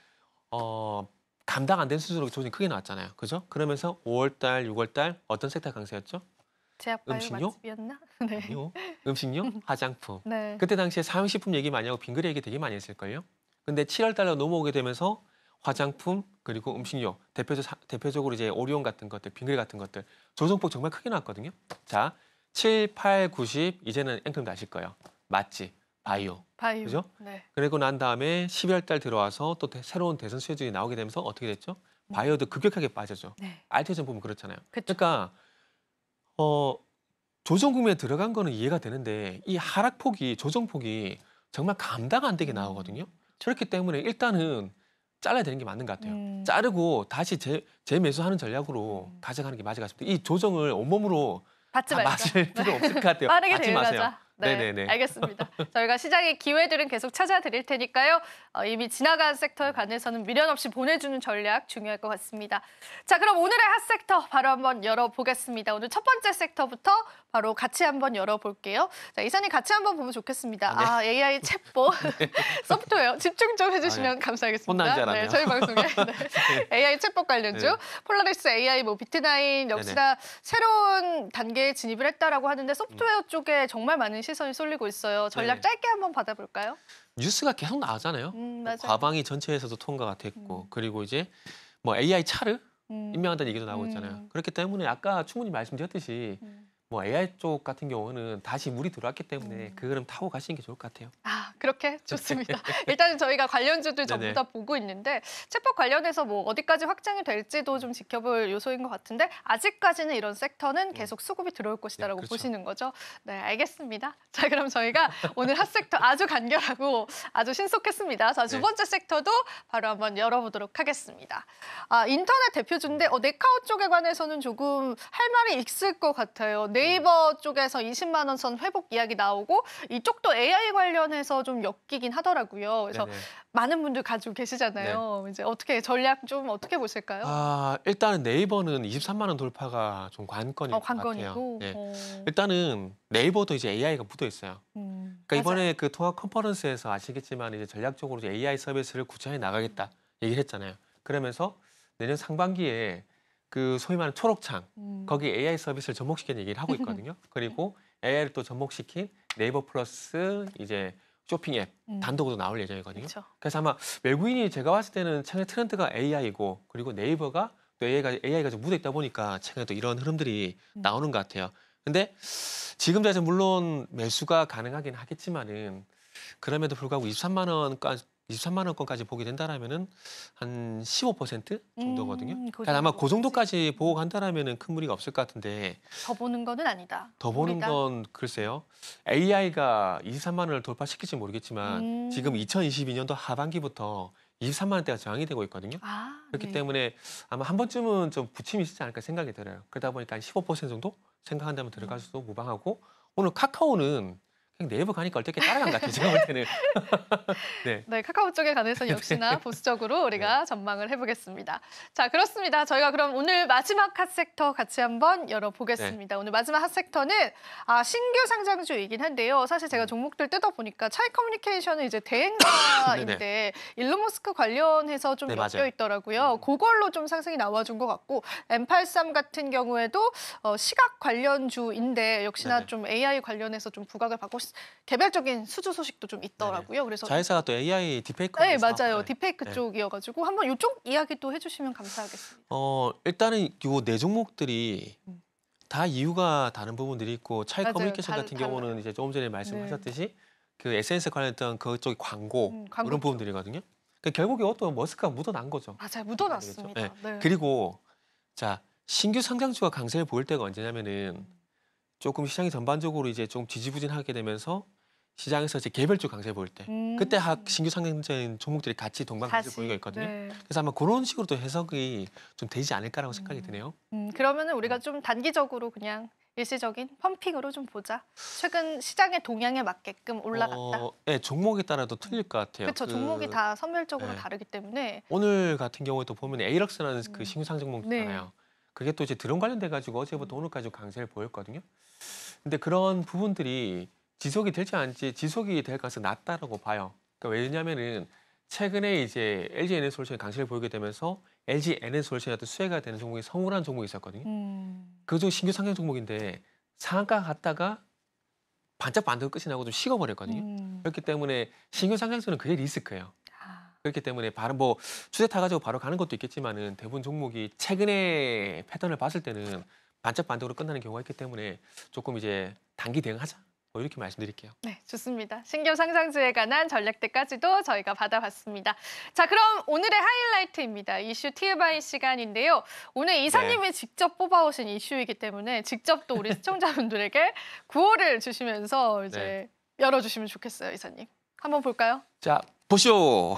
어, 감당 안 된 수준으로 조정이 크게 나왔잖아요. 그죠? 그러면서 오월 달, 유월 달 어떤 섹터 강세였죠? 제약바이오 음식료? 맛집이었나? 네. 아니요. 음식료, 화장품. 네. 그때 당시에 사용식품 얘기 많이 하고 빙그레 얘기 되게 많이 했을걸요. 근데 칠월 달로 넘어오게 되면서 화장품 그리고 음식료 대표적, 대표적으로 이제 오리온 같은 것들, 빙그레 같은 것들 조정폭 정말 크게 나왔거든요. 자, 칠, 팔, 구, 십 이제는 앵커님도 아실 거예요. 맛집, 바이오. 바이오. 그죠? 네. 그리고 난 다음에 십이월 달 들어와서 또 대, 새로운 대선 수혜주들이 나오게 되면서 어떻게 됐죠? 바이오도 급격하게 빠졌죠. 네. 알테오젠 보면 그렇잖아요. 그쵸. 그러니까 어, 조정 국면에 들어간 거는 이해가 되는데 이 하락폭이 조정폭이 정말 감당 안 되게 나오거든요. 그렇기 때문에 일단은 잘라야 되는 게 맞는 것 같아요. 음. 자르고 다시 재, 재매수하는 전략으로 음. 가져가는 게 맞을 것 같습니다. 이 조정을 온몸으로 받지 다 말자. 마실 필요 없을 것 같아요. 빠르게 받지 마세요. 대응하자. 네, 네네네. 알겠습니다. 저희가 시장의 기회들은 계속 찾아드릴 테니까요. 어, 이미 지나간 섹터에 관해서는 미련 없이 보내주는 전략 중요할 것 같습니다. 자, 그럼 오늘의 핫 섹터 바로 한번 열어보겠습니다. 오늘 첫 번째 섹터부터 바로 같이 한번 열어볼게요. 자, 이사님 같이 한번 보면 좋겠습니다. 아, 네. 아, 에이아이 챗봇 소프트웨어 집중 좀 해주시면 아, 네. 감사하겠습니다. 혼난 줄 알았네요. 네, 저희 방송에 네. 에이아이 챗봇 관련주, 네. 폴라리스 에이아이, 뭐 비트나인 역시나 새로운 단계에 진입을 했다라고 하는데 소프트웨어 쪽에 정말 많은 시선이 쏠리고 있어요. 전략 네. 짧게 한번 받아볼까요? 뉴스가 계속 나오잖아요. 음, 맞아요. 과방위 전체에서도 통과가 됐고 음. 그리고 이제 뭐 에이아이 차를 음. 임명한다는 얘기도 나오고 있잖아요. 음. 그렇기 때문에 아까 충분히 말씀드렸듯이 음. 뭐 에이아이 쪽 같은 경우는 다시 물이 들어왔기 때문에 음. 그 흐름 타고 가시는 게 좋을 것 같아요. 아, 그렇게 좋습니다. 일단은 저희가 관련주들 전부 네네. 다 보고 있는데 챗봇 관련해서 뭐 어디까지 확장이 될지도 좀 지켜볼 요소인 것 같은데 아직까지는 이런 섹터는 계속 수급이 들어올 것이다라고 네, 그렇죠. 보시는 거죠. 네, 알겠습니다. 자, 그럼 저희가 오늘 핫 섹터 아주 간결하고 아주 신속했습니다. 자, 두 네. 번째 섹터도 바로 한번 열어보도록 하겠습니다. 아, 인터넷 대표주인데 어, 네카오 쪽에 관해서는 조금 할 말이 있을 것 같아요. 네이버 쪽에서 이십만 원 선 회복 이야기 나오고 이쪽도 에이아이 관련해서 좀 엮이긴 하더라고요. 그래서 네네. 많은 분들 가지고 계시잖아요. 이제 어떻게 전략 좀 어떻게 보실까요? 아, 일단은 네이버는 이십삼만 원 돌파가 좀 관건일 어, 것 같아요. 관건이고. 네. 어, 일단은 네이버도 이제 에이아이가 묻어 있어요. 음, 그러니까 이번에 맞아요. 그 통합 컨퍼런스에서 아시겠지만 이제 전략적으로 이제 에이아이 서비스를 구체화해 나가겠다 얘기를 했잖아요. 그러면서 내년 상반기에 그 소위 말하는 초록창 음. 거기 에이아이 서비스를 접목시키는 얘기를 하고 있거든요. 그리고 에이아이를 또 접목시킨 네이버 플러스 이제 쇼핑 앱 음. 단독으로 나올 예정이거든요. 그렇죠. 그래서 아마 외국인이 제가 봤을 때는 최근에 트렌드가 에이아이고 그리고 네이버가 또 에이아이가 에이아이가 좀 묻어 있다 보니까 최근에 또 이런 흐름들이 음. 나오는 것 같아요. 근데 지금 자체 물론 매수가 가능하긴 하겠지만은 그럼에도 불구하고 이십삼만 원까지 이십삼만 원권까지 보게 된다라면은 한 십오 퍼센트 정도거든요. 음, 그 그러니까 아마 정도. 그 정도까지 보고 간다라면은 큰 무리가 없을 것 같은데 더 보는 거는 아니다. 더 보는 우리가. 건 글쎄요. 에이아이가 이십삼만 원을 돌파시킬지 모르겠지만 음. 지금 이천이십이 년도 하반기부터 이십삼만 원대가 저항이 되고 있거든요. 아, 그렇기 네. 때문에 아마 한 번쯤은 좀 부침이 있지 않을까 생각이 들어요. 그러다 보니까 한 십오 퍼센트 정도 생각한다면 들어갈 수도 무방하고 오늘 카카오는 그냥 네이버 가니까 어떻게 따라간 것 같아요. 제가 볼 때는. 네. 네, 카카오 쪽에 관해서 역시나 보수적으로 우리가 전망을 해보겠습니다. 자, 그렇습니다. 저희가 그럼 오늘 마지막 핫 섹터 같이 한번 열어보겠습니다. 오늘 마지막 핫 섹터는 아, 신규 상장주이긴 한데요. 사실 제가 종목들 뜯어보니까 차이 커뮤니케이션은 이제 대행사인데 일론 머스크 관련해서 좀 네, 엮여 맞아요. 있더라고요. 그걸로 좀 상승이 나와준 것 같고 엠 팔십삼 같은 경우에도 어, 시각 관련주인데 역시나 네네. 좀 에이아이 관련해서 좀 부각을 받고 개별적인 수주 소식도 좀 있더라고요. 그래서 자회사가 또 에이아이 딥페이크 네, 맞아요. 딥페이크 네. 쪽이어가지고 한번 이쪽 이야기도 해주시면 감사하겠습니다. 어, 일단은 요 네 종목들이 음. 다 이유가 다른 부분들이 있고 차이 맞아요. 커뮤니케이션 달- 같은 달라요. 경우는 이제 조금 전에 말씀하셨듯이 그 에스엔에스 관련했던 그쪽 광고 음, 광고 이런 쪽. 부분들이거든요. 그러니까 결국에 어떤 머스크가 묻어난 거죠. 맞아요. 묻어놨습니다. 네. 네. 그리고 자 신규 상장주가 강세를 보일 때가 언제냐면은 조금 시장이 전반적으로 이제 좀 지지부진하게 되면서 시장에서 이제 개별주 강세 보일 때 음. 그때 학 신규 상장적인 종목들이 같이 동반 강세 다시, 보이가 있거든요. 네. 그래서 아마 그런 식으로도 해석이 좀 되지 않을까라고 생각이 음. 드네요. 음, 그러면은 우리가 좀 단기적으로 그냥 일시적인 펌핑으로 좀 보자. 최근 시장의 동향에 맞게끔 올라갔다. 어, 네, 종목에 따라도 틀릴 것 같아요. 그렇죠. 그 종목이 다 선별적으로 네. 다르기 때문에 오늘 같은 경우에도 보면 에이럭스라는 그 음. 신규 상장 종목 네. 있잖아요. 그게 또 이제 드론 관련돼 가지고 어제부터 오늘까지 강세를 보였거든요. 근데 그런 부분들이 지속이 될지 않을지 지속이 될 가능성이 낮다라고 봐요. 그러니까 왜냐면은 최근에 이제 엘지 에너지솔루션이 강세를 보이게 되면서 엘지 에너지솔루션이 어떤 수혜가 되는 종목이 성우라는 종목이 있었거든요. 음. 그중 신규 상장 종목인데 상한가 갔다가 반짝반짝 끝이 나고 좀 식어버렸거든요. 음. 그렇기 때문에 신규 상장주는 그게 리스크예요. 아, 그렇기 때문에 바로 뭐 추세 타가지고 바로 가는 것도 있겠지만은 대부분 종목이 최근에 패턴을 봤을 때는 반짝반짝으로 끝나는 경우가 있기 때문에 조금 이제 단기 대응하자. 뭐 이렇게 말씀드릴게요. 네, 좋습니다. 신규 상장주에 관한 전략들까지도 저희가 받아봤습니다. 자, 그럼 오늘의 하이라이트입니다. 이슈 티에프아이 시간인데요. 오늘 이사님이 네. 직접 뽑아오신 이슈이기 때문에 직접 또 우리 시청자분들에게 구호를 주시면서 이제 네. 열어주시면 좋겠어요, 이사님. 한번 볼까요? 자, 보시오.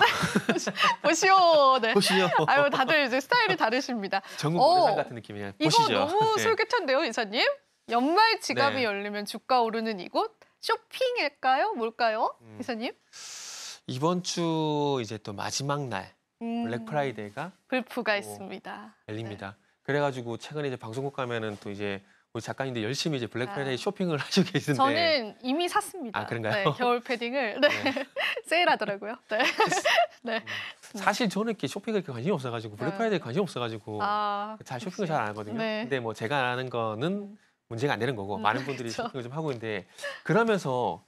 보시오. 네. 보시오. 아유, 다들 이제 스타일이 다르십니다. 전국 어, 노래상 같은 느낌이에요. 이거 보시죠. 너무 네. 솔깃한데요, 이사님? 연말 지갑이 네. 열리면 주가 오르는 이곳? 쇼핑일까요? 뭘까요, 음. 이사님? 이번 주 이제 또 마지막 날 음, 블랙 프라이데이가 불프가 어, 있습니다. 열립니다. 그래가지고 최근에 이제 방송국 가면은 또 이제 우리 작가님들 열심히 이제 블랙 아. 프라이데이 쇼핑을 하시고 계신데 저는 이미 샀습니다. 아, 그런가요? 네, 겨울 패딩을 네. 네. 세일하더라고요. 네. 네. 사실 저는 이렇게 쇼핑에 이렇게 관심이 없어가지고 블랙 네. 프라이데이 관심 없어가지고 아, 잘 쇼핑을 잘 안 하거든요. 네. 근데 뭐 제가 아는 거는 문제가 안 되는 거고 음, 많은 분들이 그렇죠. 쇼핑을 좀 하고 있는데 그러면서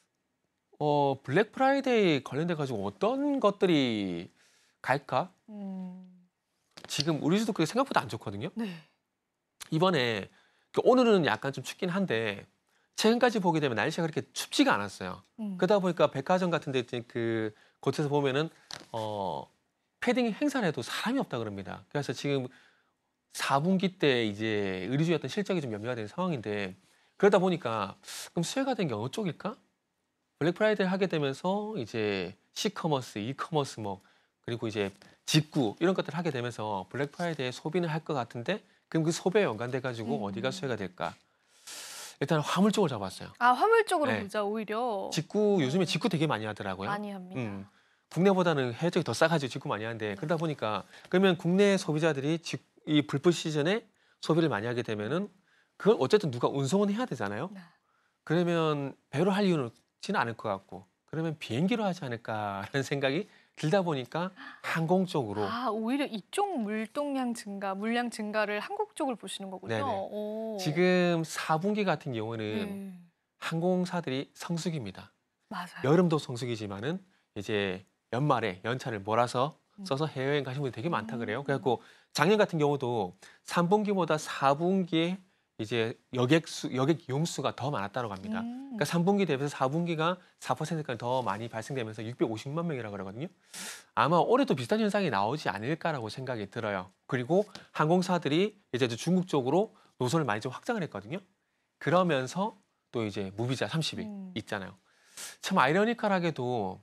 어 블랙 프라이데이 관련돼 가지고 어떤 것들이 갈까? 음, 지금 우리 주도 그게 생각보다 안 좋거든요. 네. 이번에 그 오늘은 약간 좀 춥긴 한데 최근까지 보게 되면 날씨가 그렇게 춥지가 않았어요. 음. 그러다 보니까 백화점 같은 데 그 곳에서 보면은 어 패딩 행사를 해도 사람이 없다 그럽니다. 그래서 지금 사 분기 때 이제 의류주의 어떤 실적이 좀 염려가 되는 상황인데 그러다 보니까 그럼 수혜가 된 게 어느 쪽일까? 블랙 프라이데이 하게 되면서 이제 시커머스, 이커머스 뭐 그리고 이제 직구 이런 것들 하게 되면서 블랙 프라이데이 소비는 할 것 같은데 그럼 그 소비에 연관돼 가지고 음. 어디가 수혜가 될까? 일단 화물 쪽을 잡았어요. 아, 화물 쪽으로 네. 보자 오히려. 직구 요즘에 직구 되게 많이 하더라고요. 많이 합니다. 음, 국내보다는 해외 쪽이 더 싸가지고 직구 많이 하는데 그러다 보니까 그러면 국내 소비자들이 직, 이 불법 시즌에 소비를 많이 하게 되면은 그걸 어쨌든 누가 운송은 해야 되잖아요. 네. 그러면 배로 할 이유는 지는 않을 것 같고 그러면 비행기로 하지 않을까라는 생각이 들다 보니까 항공 쪽으로 아, 오히려 이쪽 물동량 증가, 물량 증가를 한국 쪽을 보시는 거군요. 네네. 오. 지금 사 분기 같은 경우는 네. 항공사들이 성수기입니다. 맞아요. 여름도 성수기지만은 이제 연말에 연차를 몰아서 음. 써서 해외여행 가신 분들이 되게 많다 그래요. 음. 그래갖고 작년 같은 경우도 삼 분기보다 사 분기에 이제 여객 수 여객 이용 수가 더 많았다고 합니다. 음. 그러니까 삼 분기 대비해서 사 분기가 사 퍼센트까지 더 많이 발생되면서 육백오십만 명이라고 그러거든요. 아마 올해도 비슷한 현상이 나오지 않을까라고 생각이 들어요. 그리고 항공사들이 이제 중국 쪽으로 노선을 많이 좀 확장을 했거든요. 그러면서 또 이제 무비자 삼십 일 음. 있잖아요. 참 아이러니컬하게도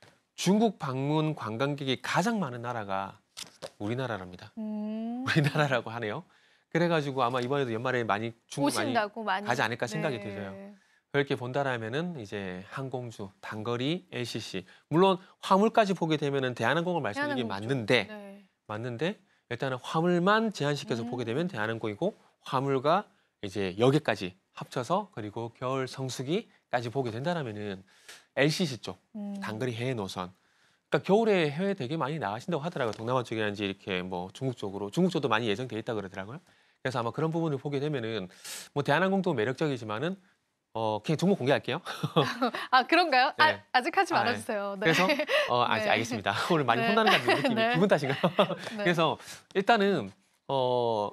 중국 방문 관광객이 가장 많은 나라가 우리나라랍니다. 음. 우리나라라고 하네요. 그래가지고 아마 이번에도 연말에 많이 중국 많이 오신다고 많이 가지 않을까 생각이 네. 들어요. 그렇게 본다라면은 이제 항공주, 단거리, 엘씨씨 물론 화물까지 보게 되면은 대한항공을 말씀드리기 대한항공 쪽. 맞는데 네. 맞는데 일단은 화물만 제한시켜서 음. 보게 되면 대한항공이고 화물과 이제 여객까지 합쳐서 그리고 겨울 성수기까지 보게 된다라면은 엘씨씨 쪽 음. 단거리 해외 노선. 그러니까 겨울에 해외 되게 많이 나가신다고 하더라고요. 동남아 쪽이라든지 이렇게 뭐 중국 쪽으로 중국 쪽도 많이 예정돼 있다 그러더라고요. 그래서 아마 그런 부분을 보게 되면은 뭐 대한항공도 매력적이지만은 어 그냥 종목 공개할게요. 아, 그런가요? 네. 아, 아직 하지 아, 네. 말아주세요. 네. 그래서 어 아, 네. 알겠습니다. 오늘 많이 네. 혼나는 것 같은 느낌이 네. 기분 탓인가요? 네. 그래서 일단은 어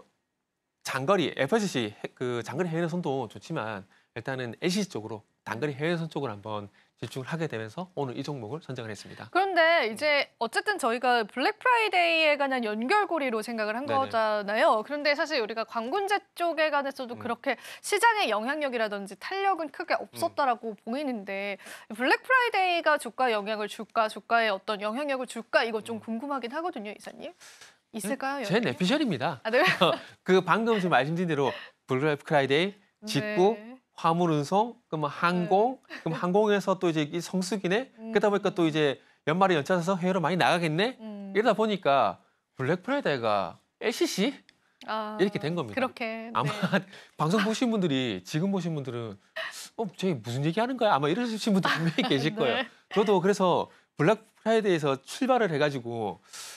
장거리 에프씨씨 그 장거리 해외선도 좋지만 일단은 엘씨씨 쪽으로 단거리 해외선 쪽으로 한번 집중을 하게 되면서 오늘 이 종목을 선정을 했습니다. 그런데 이제 어쨌든 저희가 블랙 프라이데이에 관한 연결고리로 생각을 한 네네. 거잖아요. 그런데 사실 우리가 관군제 쪽에 관해서도 음. 그렇게 시장의 영향력이라든지 탄력은 크게 없었다라고 음. 보이는데 블랙 프라이데이가 주가에 영향을 줄까, 주가에 어떤 영향력을 줄까 이거 좀 음. 궁금하긴 하거든요, 이사님. 있을까요? 제 여기? 내피셜입니다. 아, 네. 그 방금 지금 말씀드린 대로 블랙 프라이데이, 직구, 네. 화물 운송, 그럼 항공, 그럼 항공에서 또 이제 이 성수기네. 음. 그러다 보니까 또 이제 연말에 연차서 해외로 많이 나가겠네. 음. 이러다 보니까 블랙 프라이데이가 엘씨씨 아, 이렇게 된 겁니다. 그렇게. 아마 네. 방송 보신 분들이 지금 보신 분들은 어, 쟤 무슨 얘기하는 거야? 아마 이러신 분들 분명히 계실 거예요. 네. 저도 그래서 블랙 프라이데이에서 출발을 해가지고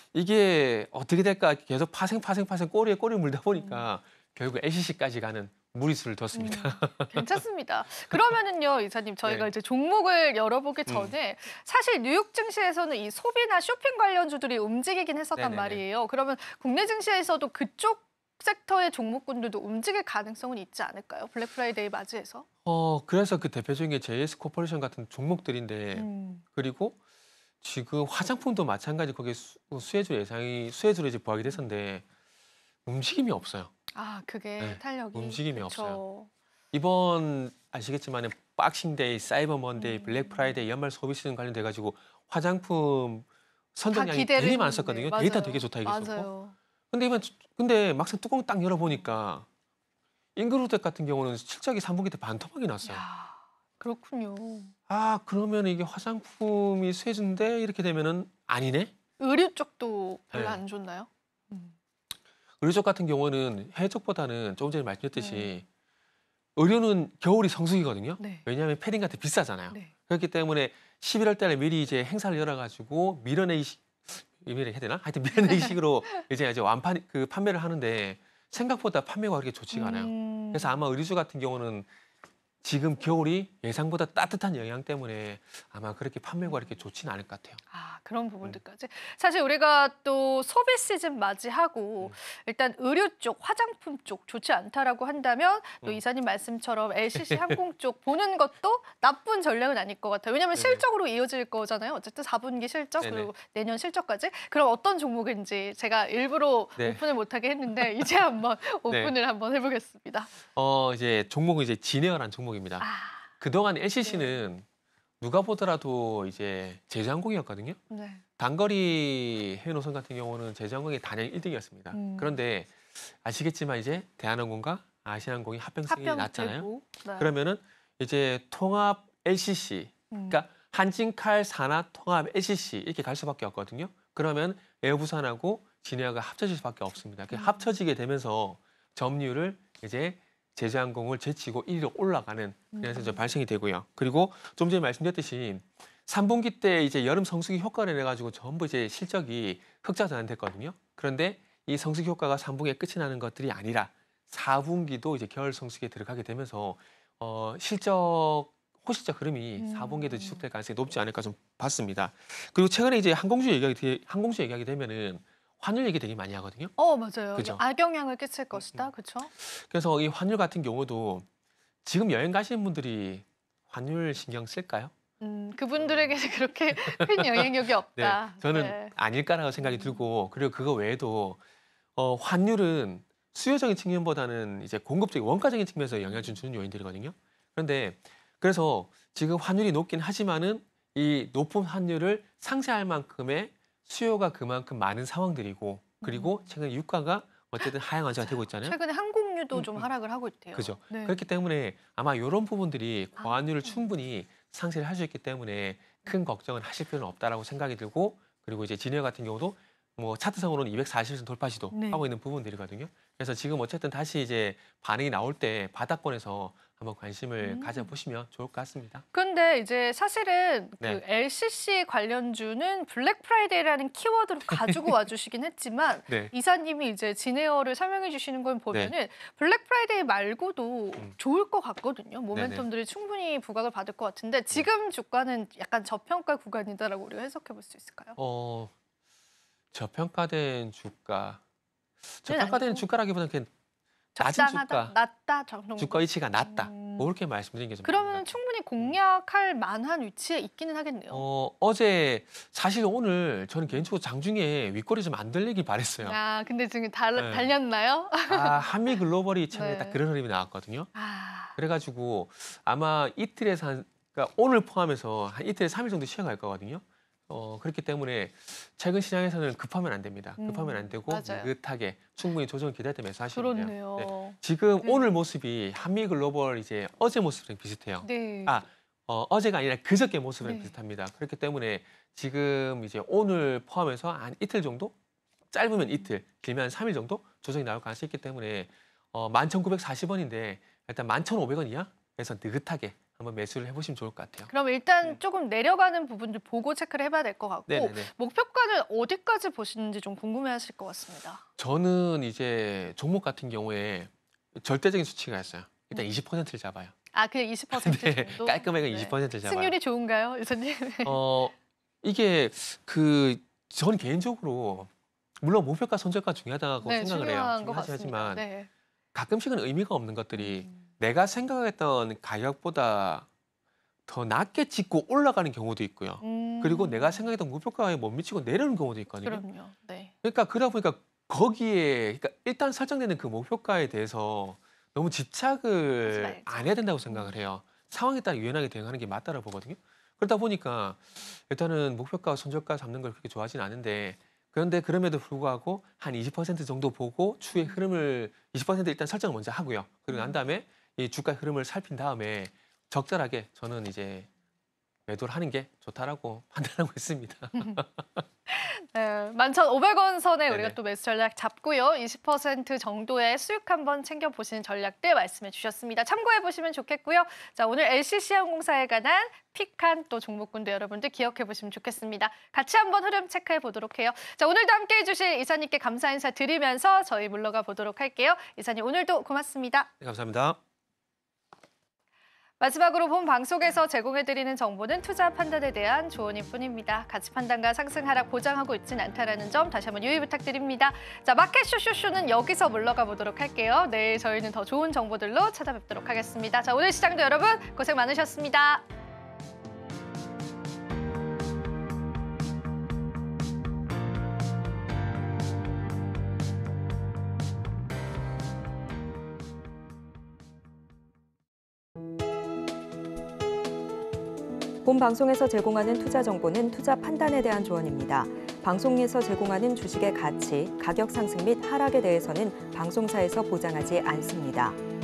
이게 어떻게 될까 계속 파생 파생 파생 꼬리에 꼬리를 물다 보니까 결국 엘씨씨까지 가는 무리수를 뒀습니다. 음, 괜찮습니다. 그러면은요, 이사님, 저희가 네. 이제 종목을 열어보기 음. 전에 사실 뉴욕 증시에서는 이 소비나 쇼핑 관련주들이 움직이긴 했었단 네네네. 말이에요. 그러면 국내 증시에서도 그쪽 섹터의 종목군들도 움직일 가능성은 있지 않을까요? 블랙 프라이데이 맞이해서? 어 그래서 그 대표적인 게 제이에스 코퍼레이션 같은 종목들인데 음. 그리고 지금 화장품도 마찬가지 거기에 수, 수혜주 예상이 수혜주로 이제 부각이 됐었는데 움직임이 없어요. 아, 그게 네, 탄력이. 움직임이 그쵸. 없어요. 이번 아시겠지만 박싱데이, 사이버 먼데이, 음. 블랙 프라이데이 연말 소비 시즌 관련돼 가지고 화장품 다 선정량이 기대를 되게 했는데, 많았었거든요. 맞아요. 데이터 되게 좋다 이랬었고. 맞아요. 근데 이번 근데 막상 뚜껑 딱 열어보니까 인그루텍 같은 경우는 실적이 삼 분기 때 반토막이 났어요. 야, 그렇군요. 아, 그러면 이게 화장품이 세준데 이렇게 되면은 아니네? 의류 쪽도 별로 네. 안 좋나요? 음. 의류 쪽 같은 경우는 해외 쪽보다는 조금 전에 말씀드렸듯이 네. 의류는 겨울이 성수기거든요. 네. 왜냐하면 패딩 같은 게 비싸잖아요. 네. 그렇기 때문에 십일월 달에 미리 이제 행사를 열어가지고 밀어내기식, 밀어내기 해야 되나? 하여튼 밀어내기식으로 이제 이제 완판 그 판매를 하는데 생각보다 판매가 그렇게 좋지가 않아요. 음. 그래서 아마 의류주 같은 경우는 지금 겨울이 예상보다 따뜻한 영향 때문에 아마 그렇게 판매가 이렇게 좋지는 않을 것 같아요. 아, 그런 부분들까지. 사실 우리가 또 소비 시즌 맞이하고 음. 일단 의류 쪽, 화장품 쪽 좋지 않다라고 한다면 또 음. 이사님 말씀처럼 엘씨씨 항공 쪽 보는 것도 나쁜 전략은 아닐 것 같아요. 왜냐하면 네네. 실적으로 이어질 거잖아요. 어쨌든 사 분기 실적 네네. 그리고 내년 실적까지. 그럼 어떤 종목인지 제가 일부러 네. 오픈을 못하게 했는데 이제 한번 네. 오픈을 한번 해보겠습니다. 어 이제 종목은 이제 진에어라는 종목입니다. 아, 그동안 엘씨씨는 누가 보더라도 이제 제주항공이었거든요. 네. 단거리 해외 노선 같은 경우는 제주항공이 단연 일 등이었습니다. 음. 그런데 아시겠지만 이제 대한항공과 아시아항공이 합병성이 났잖아요. 합병되고. 네. 그러면은 이제 통합 엘씨씨, 음. 그러니까 한진칼 산하 통합 엘씨씨 이렇게 갈 수밖에 없거든요. 그러면 에어부산하고 진에어가 합쳐질 수밖에 없습니다. 그 음. 합쳐지게 되면서 점유율을 이제 제주항공을 제치고 일 위로 올라가는 그래서 이제 음. 발생이 되고요. 그리고 좀 전에 말씀드렸듯이 삼 분기 때 이제 여름 성수기 효과를 내 가지고 전부 이제 실적이 흑자 전환됐거든요. 그런데 이 성수기 효과가 삼 분기에 끝이 나는 것들이 아니라 사 분기도 이제 겨울 성수기에 들어가게 되면서 어 실적 호실적 흐름이 음. 사 분기에도 지속될 가능성이 높지 않을까 좀 봤습니다. 그리고 최근에 이제 항공주 얘기하게 되, 항공주 얘기하게 되면은 환율 얘기 되게 많이 하거든요. 어, 맞아요. 그죠? 악영향을 끼칠 것이다. 그렇죠? 그래서 이 환율 같은 경우도 지금 여행 가시는 분들이 환율 신경 쓸까요? 음, 그분들에게는 그렇게 큰 영향력이 네, 없다. 저는 네. 아닐까라고 생각이 음. 들고 그리고 그거 외에도 어, 환율은 수요적인 측면보다는 이제 공급적인 원가적인 측면에서 영향을 주는 요인들이거든요. 그런데 그래서 지금 환율이 높긴 하지만은 이 높은 환율을 상쇄할 만큼의 수요가 그만큼 많은 상황들이고 그리고 최근 유가가 어쨌든 하향 완화가 되고 있잖아요. 최근에 항공유도 음, 좀 음. 하락을 하고 있대요. 그죠. 네. 그렇기 때문에 아마 이런 부분들이 아. 고환율을 충분히 상쇄를 할 수 있기 때문에 큰 걱정은 하실 필요는 없다라고 생각이 들고 그리고 이제 진에어 같은 경우도 뭐 차트상으로는 이백사십 선 돌파 시도 네. 하고 있는 부분들이거든요. 그래서 지금 어쨌든 다시 이제 반응이 나올 때 바닥권에서 한번 관심을 음. 가져보시면 좋을 것 같습니다. 근데 이제 사실은 네. 그 엘씨씨 관련주는 블랙 프라이데이라는 키워드로 가지고 와주시긴 했지만 네. 이사님이 이제 진에어를 설명해 주시는 걸 보면은 블랙 프라이데이 말고도 음. 좋을 것 같거든요. 모멘텀들이 충분히 부각을 받을 것 같은데 네. 지금 주가는 약간 저평가 구간이다라고 우리가 해석해 볼 수 있을까요? 어, 저평가된 주가. 네, 저평가된 아니고. 주가라기보다는 그냥 낮은 적당하다, 주가, 낮다 정도. 주가 위치가 낮다. 음. 뭐 이렇게 말씀드린 게 좀. 그러면 맞는 것 같아요. 충분히 공략할 만한 위치에 있기는 하겠네요. 어, 어제 사실 오늘 저는 개인적으로 장중에 윗꼬리 좀 안 들리길 바랬어요. 아, 근데 지금 달, 네. 달렸나요? 아, 한미 글로벌이 최근에 네. 딱 그런 흐름이 나왔거든요. 아, 그래가지고 아마 이틀에서 한, 그러니까 오늘 포함해서 한 이틀에 삼 일 정도 쉬어갈 거거든요. 어, 그렇기 때문에 최근 시장에서는 급하면 안 됩니다. 급하면 안 되고 음, 맞아요. 느긋하게 충분히 조정을 기다릴 때 매수하시면 돼요. 그렇네요. 네. 지금 네. 오늘 모습이 한미 글로벌 이제 어제 모습이랑 비슷해요. 네. 아, 어, 어제가 아니라 그저께 모습이랑 네. 비슷합니다. 그렇기 때문에 지금 이제 오늘 포함해서 한 이틀 정도? 짧으면 이틀, 길면 한 삼 일 정도 조정이 나올 가능성이 있기 때문에 어, 만 천구백사십 원인데 일단 만 천오백 원 이하에서 느긋하게 한번 매수를 해보시면 좋을 것 같아요. 그럼 일단 네. 조금 내려가는 부분들 보고 체크를 해봐야 될 것 같고 네네네. 목표가는 어디까지 보시는지 좀 궁금해하실 것 같습니다. 저는 이제 종목 같은 경우에 절대적인 수치가 있어요. 일단 음. 이십 퍼센트를 잡아요. 아, 그냥 이십 퍼센트 네, 정도? 깔끔하게 네. 이십 퍼센트를 잡아요. 승률이 좋은가요, 유선님? 어, 이게 그 저는 개인적으로 물론 목표가 손절가 중요하다고 네, 생각을 해요. 중요한 것 중요하지 같습니다. 하지만 네. 가끔씩은 의미가 없는 것들이 음. 내가 생각했던 가격보다 더 낮게 찍고 올라가는 경우도 있고요. 음. 그리고 내가 생각했던 목표가에 못 미치고 내려오는 경우도 있거든요. 그럼요. 네. 그러니까 그러다 보니까 거기에 그러니까 일단 설정되는 그 목표가에 대해서 너무 하지 집착을 말죠. 안 해야 된다고 생각을 해요. 상황에 따라 유연하게 대응하는 게 맞다고 보거든요. 그러다 보니까 일단은 목표가 손절가 잡는 걸 그렇게 좋아하지는 않은데 그런데 그럼에도 불구하고 한 이십 퍼센트 정도 보고 추의 흐름을 이십 퍼센트 일단 설정을 먼저 하고요. 그리고 난 다음에 이 주가 흐름을 살핀 다음에 적절하게 저는 이제 매도를 하는 게 좋다라고 판단하고 있습니다. 네, 만 천오백 원 선에 우리가 네네. 또 매수 전략 잡고요. 이십 퍼센트 정도의 수익 한번 챙겨보시는 전략들 말씀해 주셨습니다. 참고해 보시면 좋겠고요. 자, 오늘 엘씨씨항공사에 관한 픽한 또 종목군도 여러분들 기억해 보시면 좋겠습니다. 같이 한번 흐름 체크해 보도록 해요. 자, 오늘도 함께해 주실 이사님께 감사 인사 드리면서 저희 물러가 보도록 할게요. 이사님 오늘도 고맙습니다. 네, 감사합니다. 마지막으로 본 방송에서 제공해드리는 정보는 투자 판단에 대한 조언일 뿐입니다. 가치 판단과 상승 하락 보장하고 있진 않다는 점 다시 한번 유의 부탁드립니다. 자, 마켓 쇼쇼쇼는 여기서 물러가 보도록 할게요. 내일 저희는 더 좋은 정보들로 찾아뵙도록 하겠습니다. 자, 오늘 시장도 여러분 고생 많으셨습니다. 본 방송에서 제공하는 투자 정보는 투자 판단에 대한 조언입니다. 방송에서 제공하는 주식의 가치, 가격 상승 및 하락에 대해서는 방송사에서 보장하지 않습니다.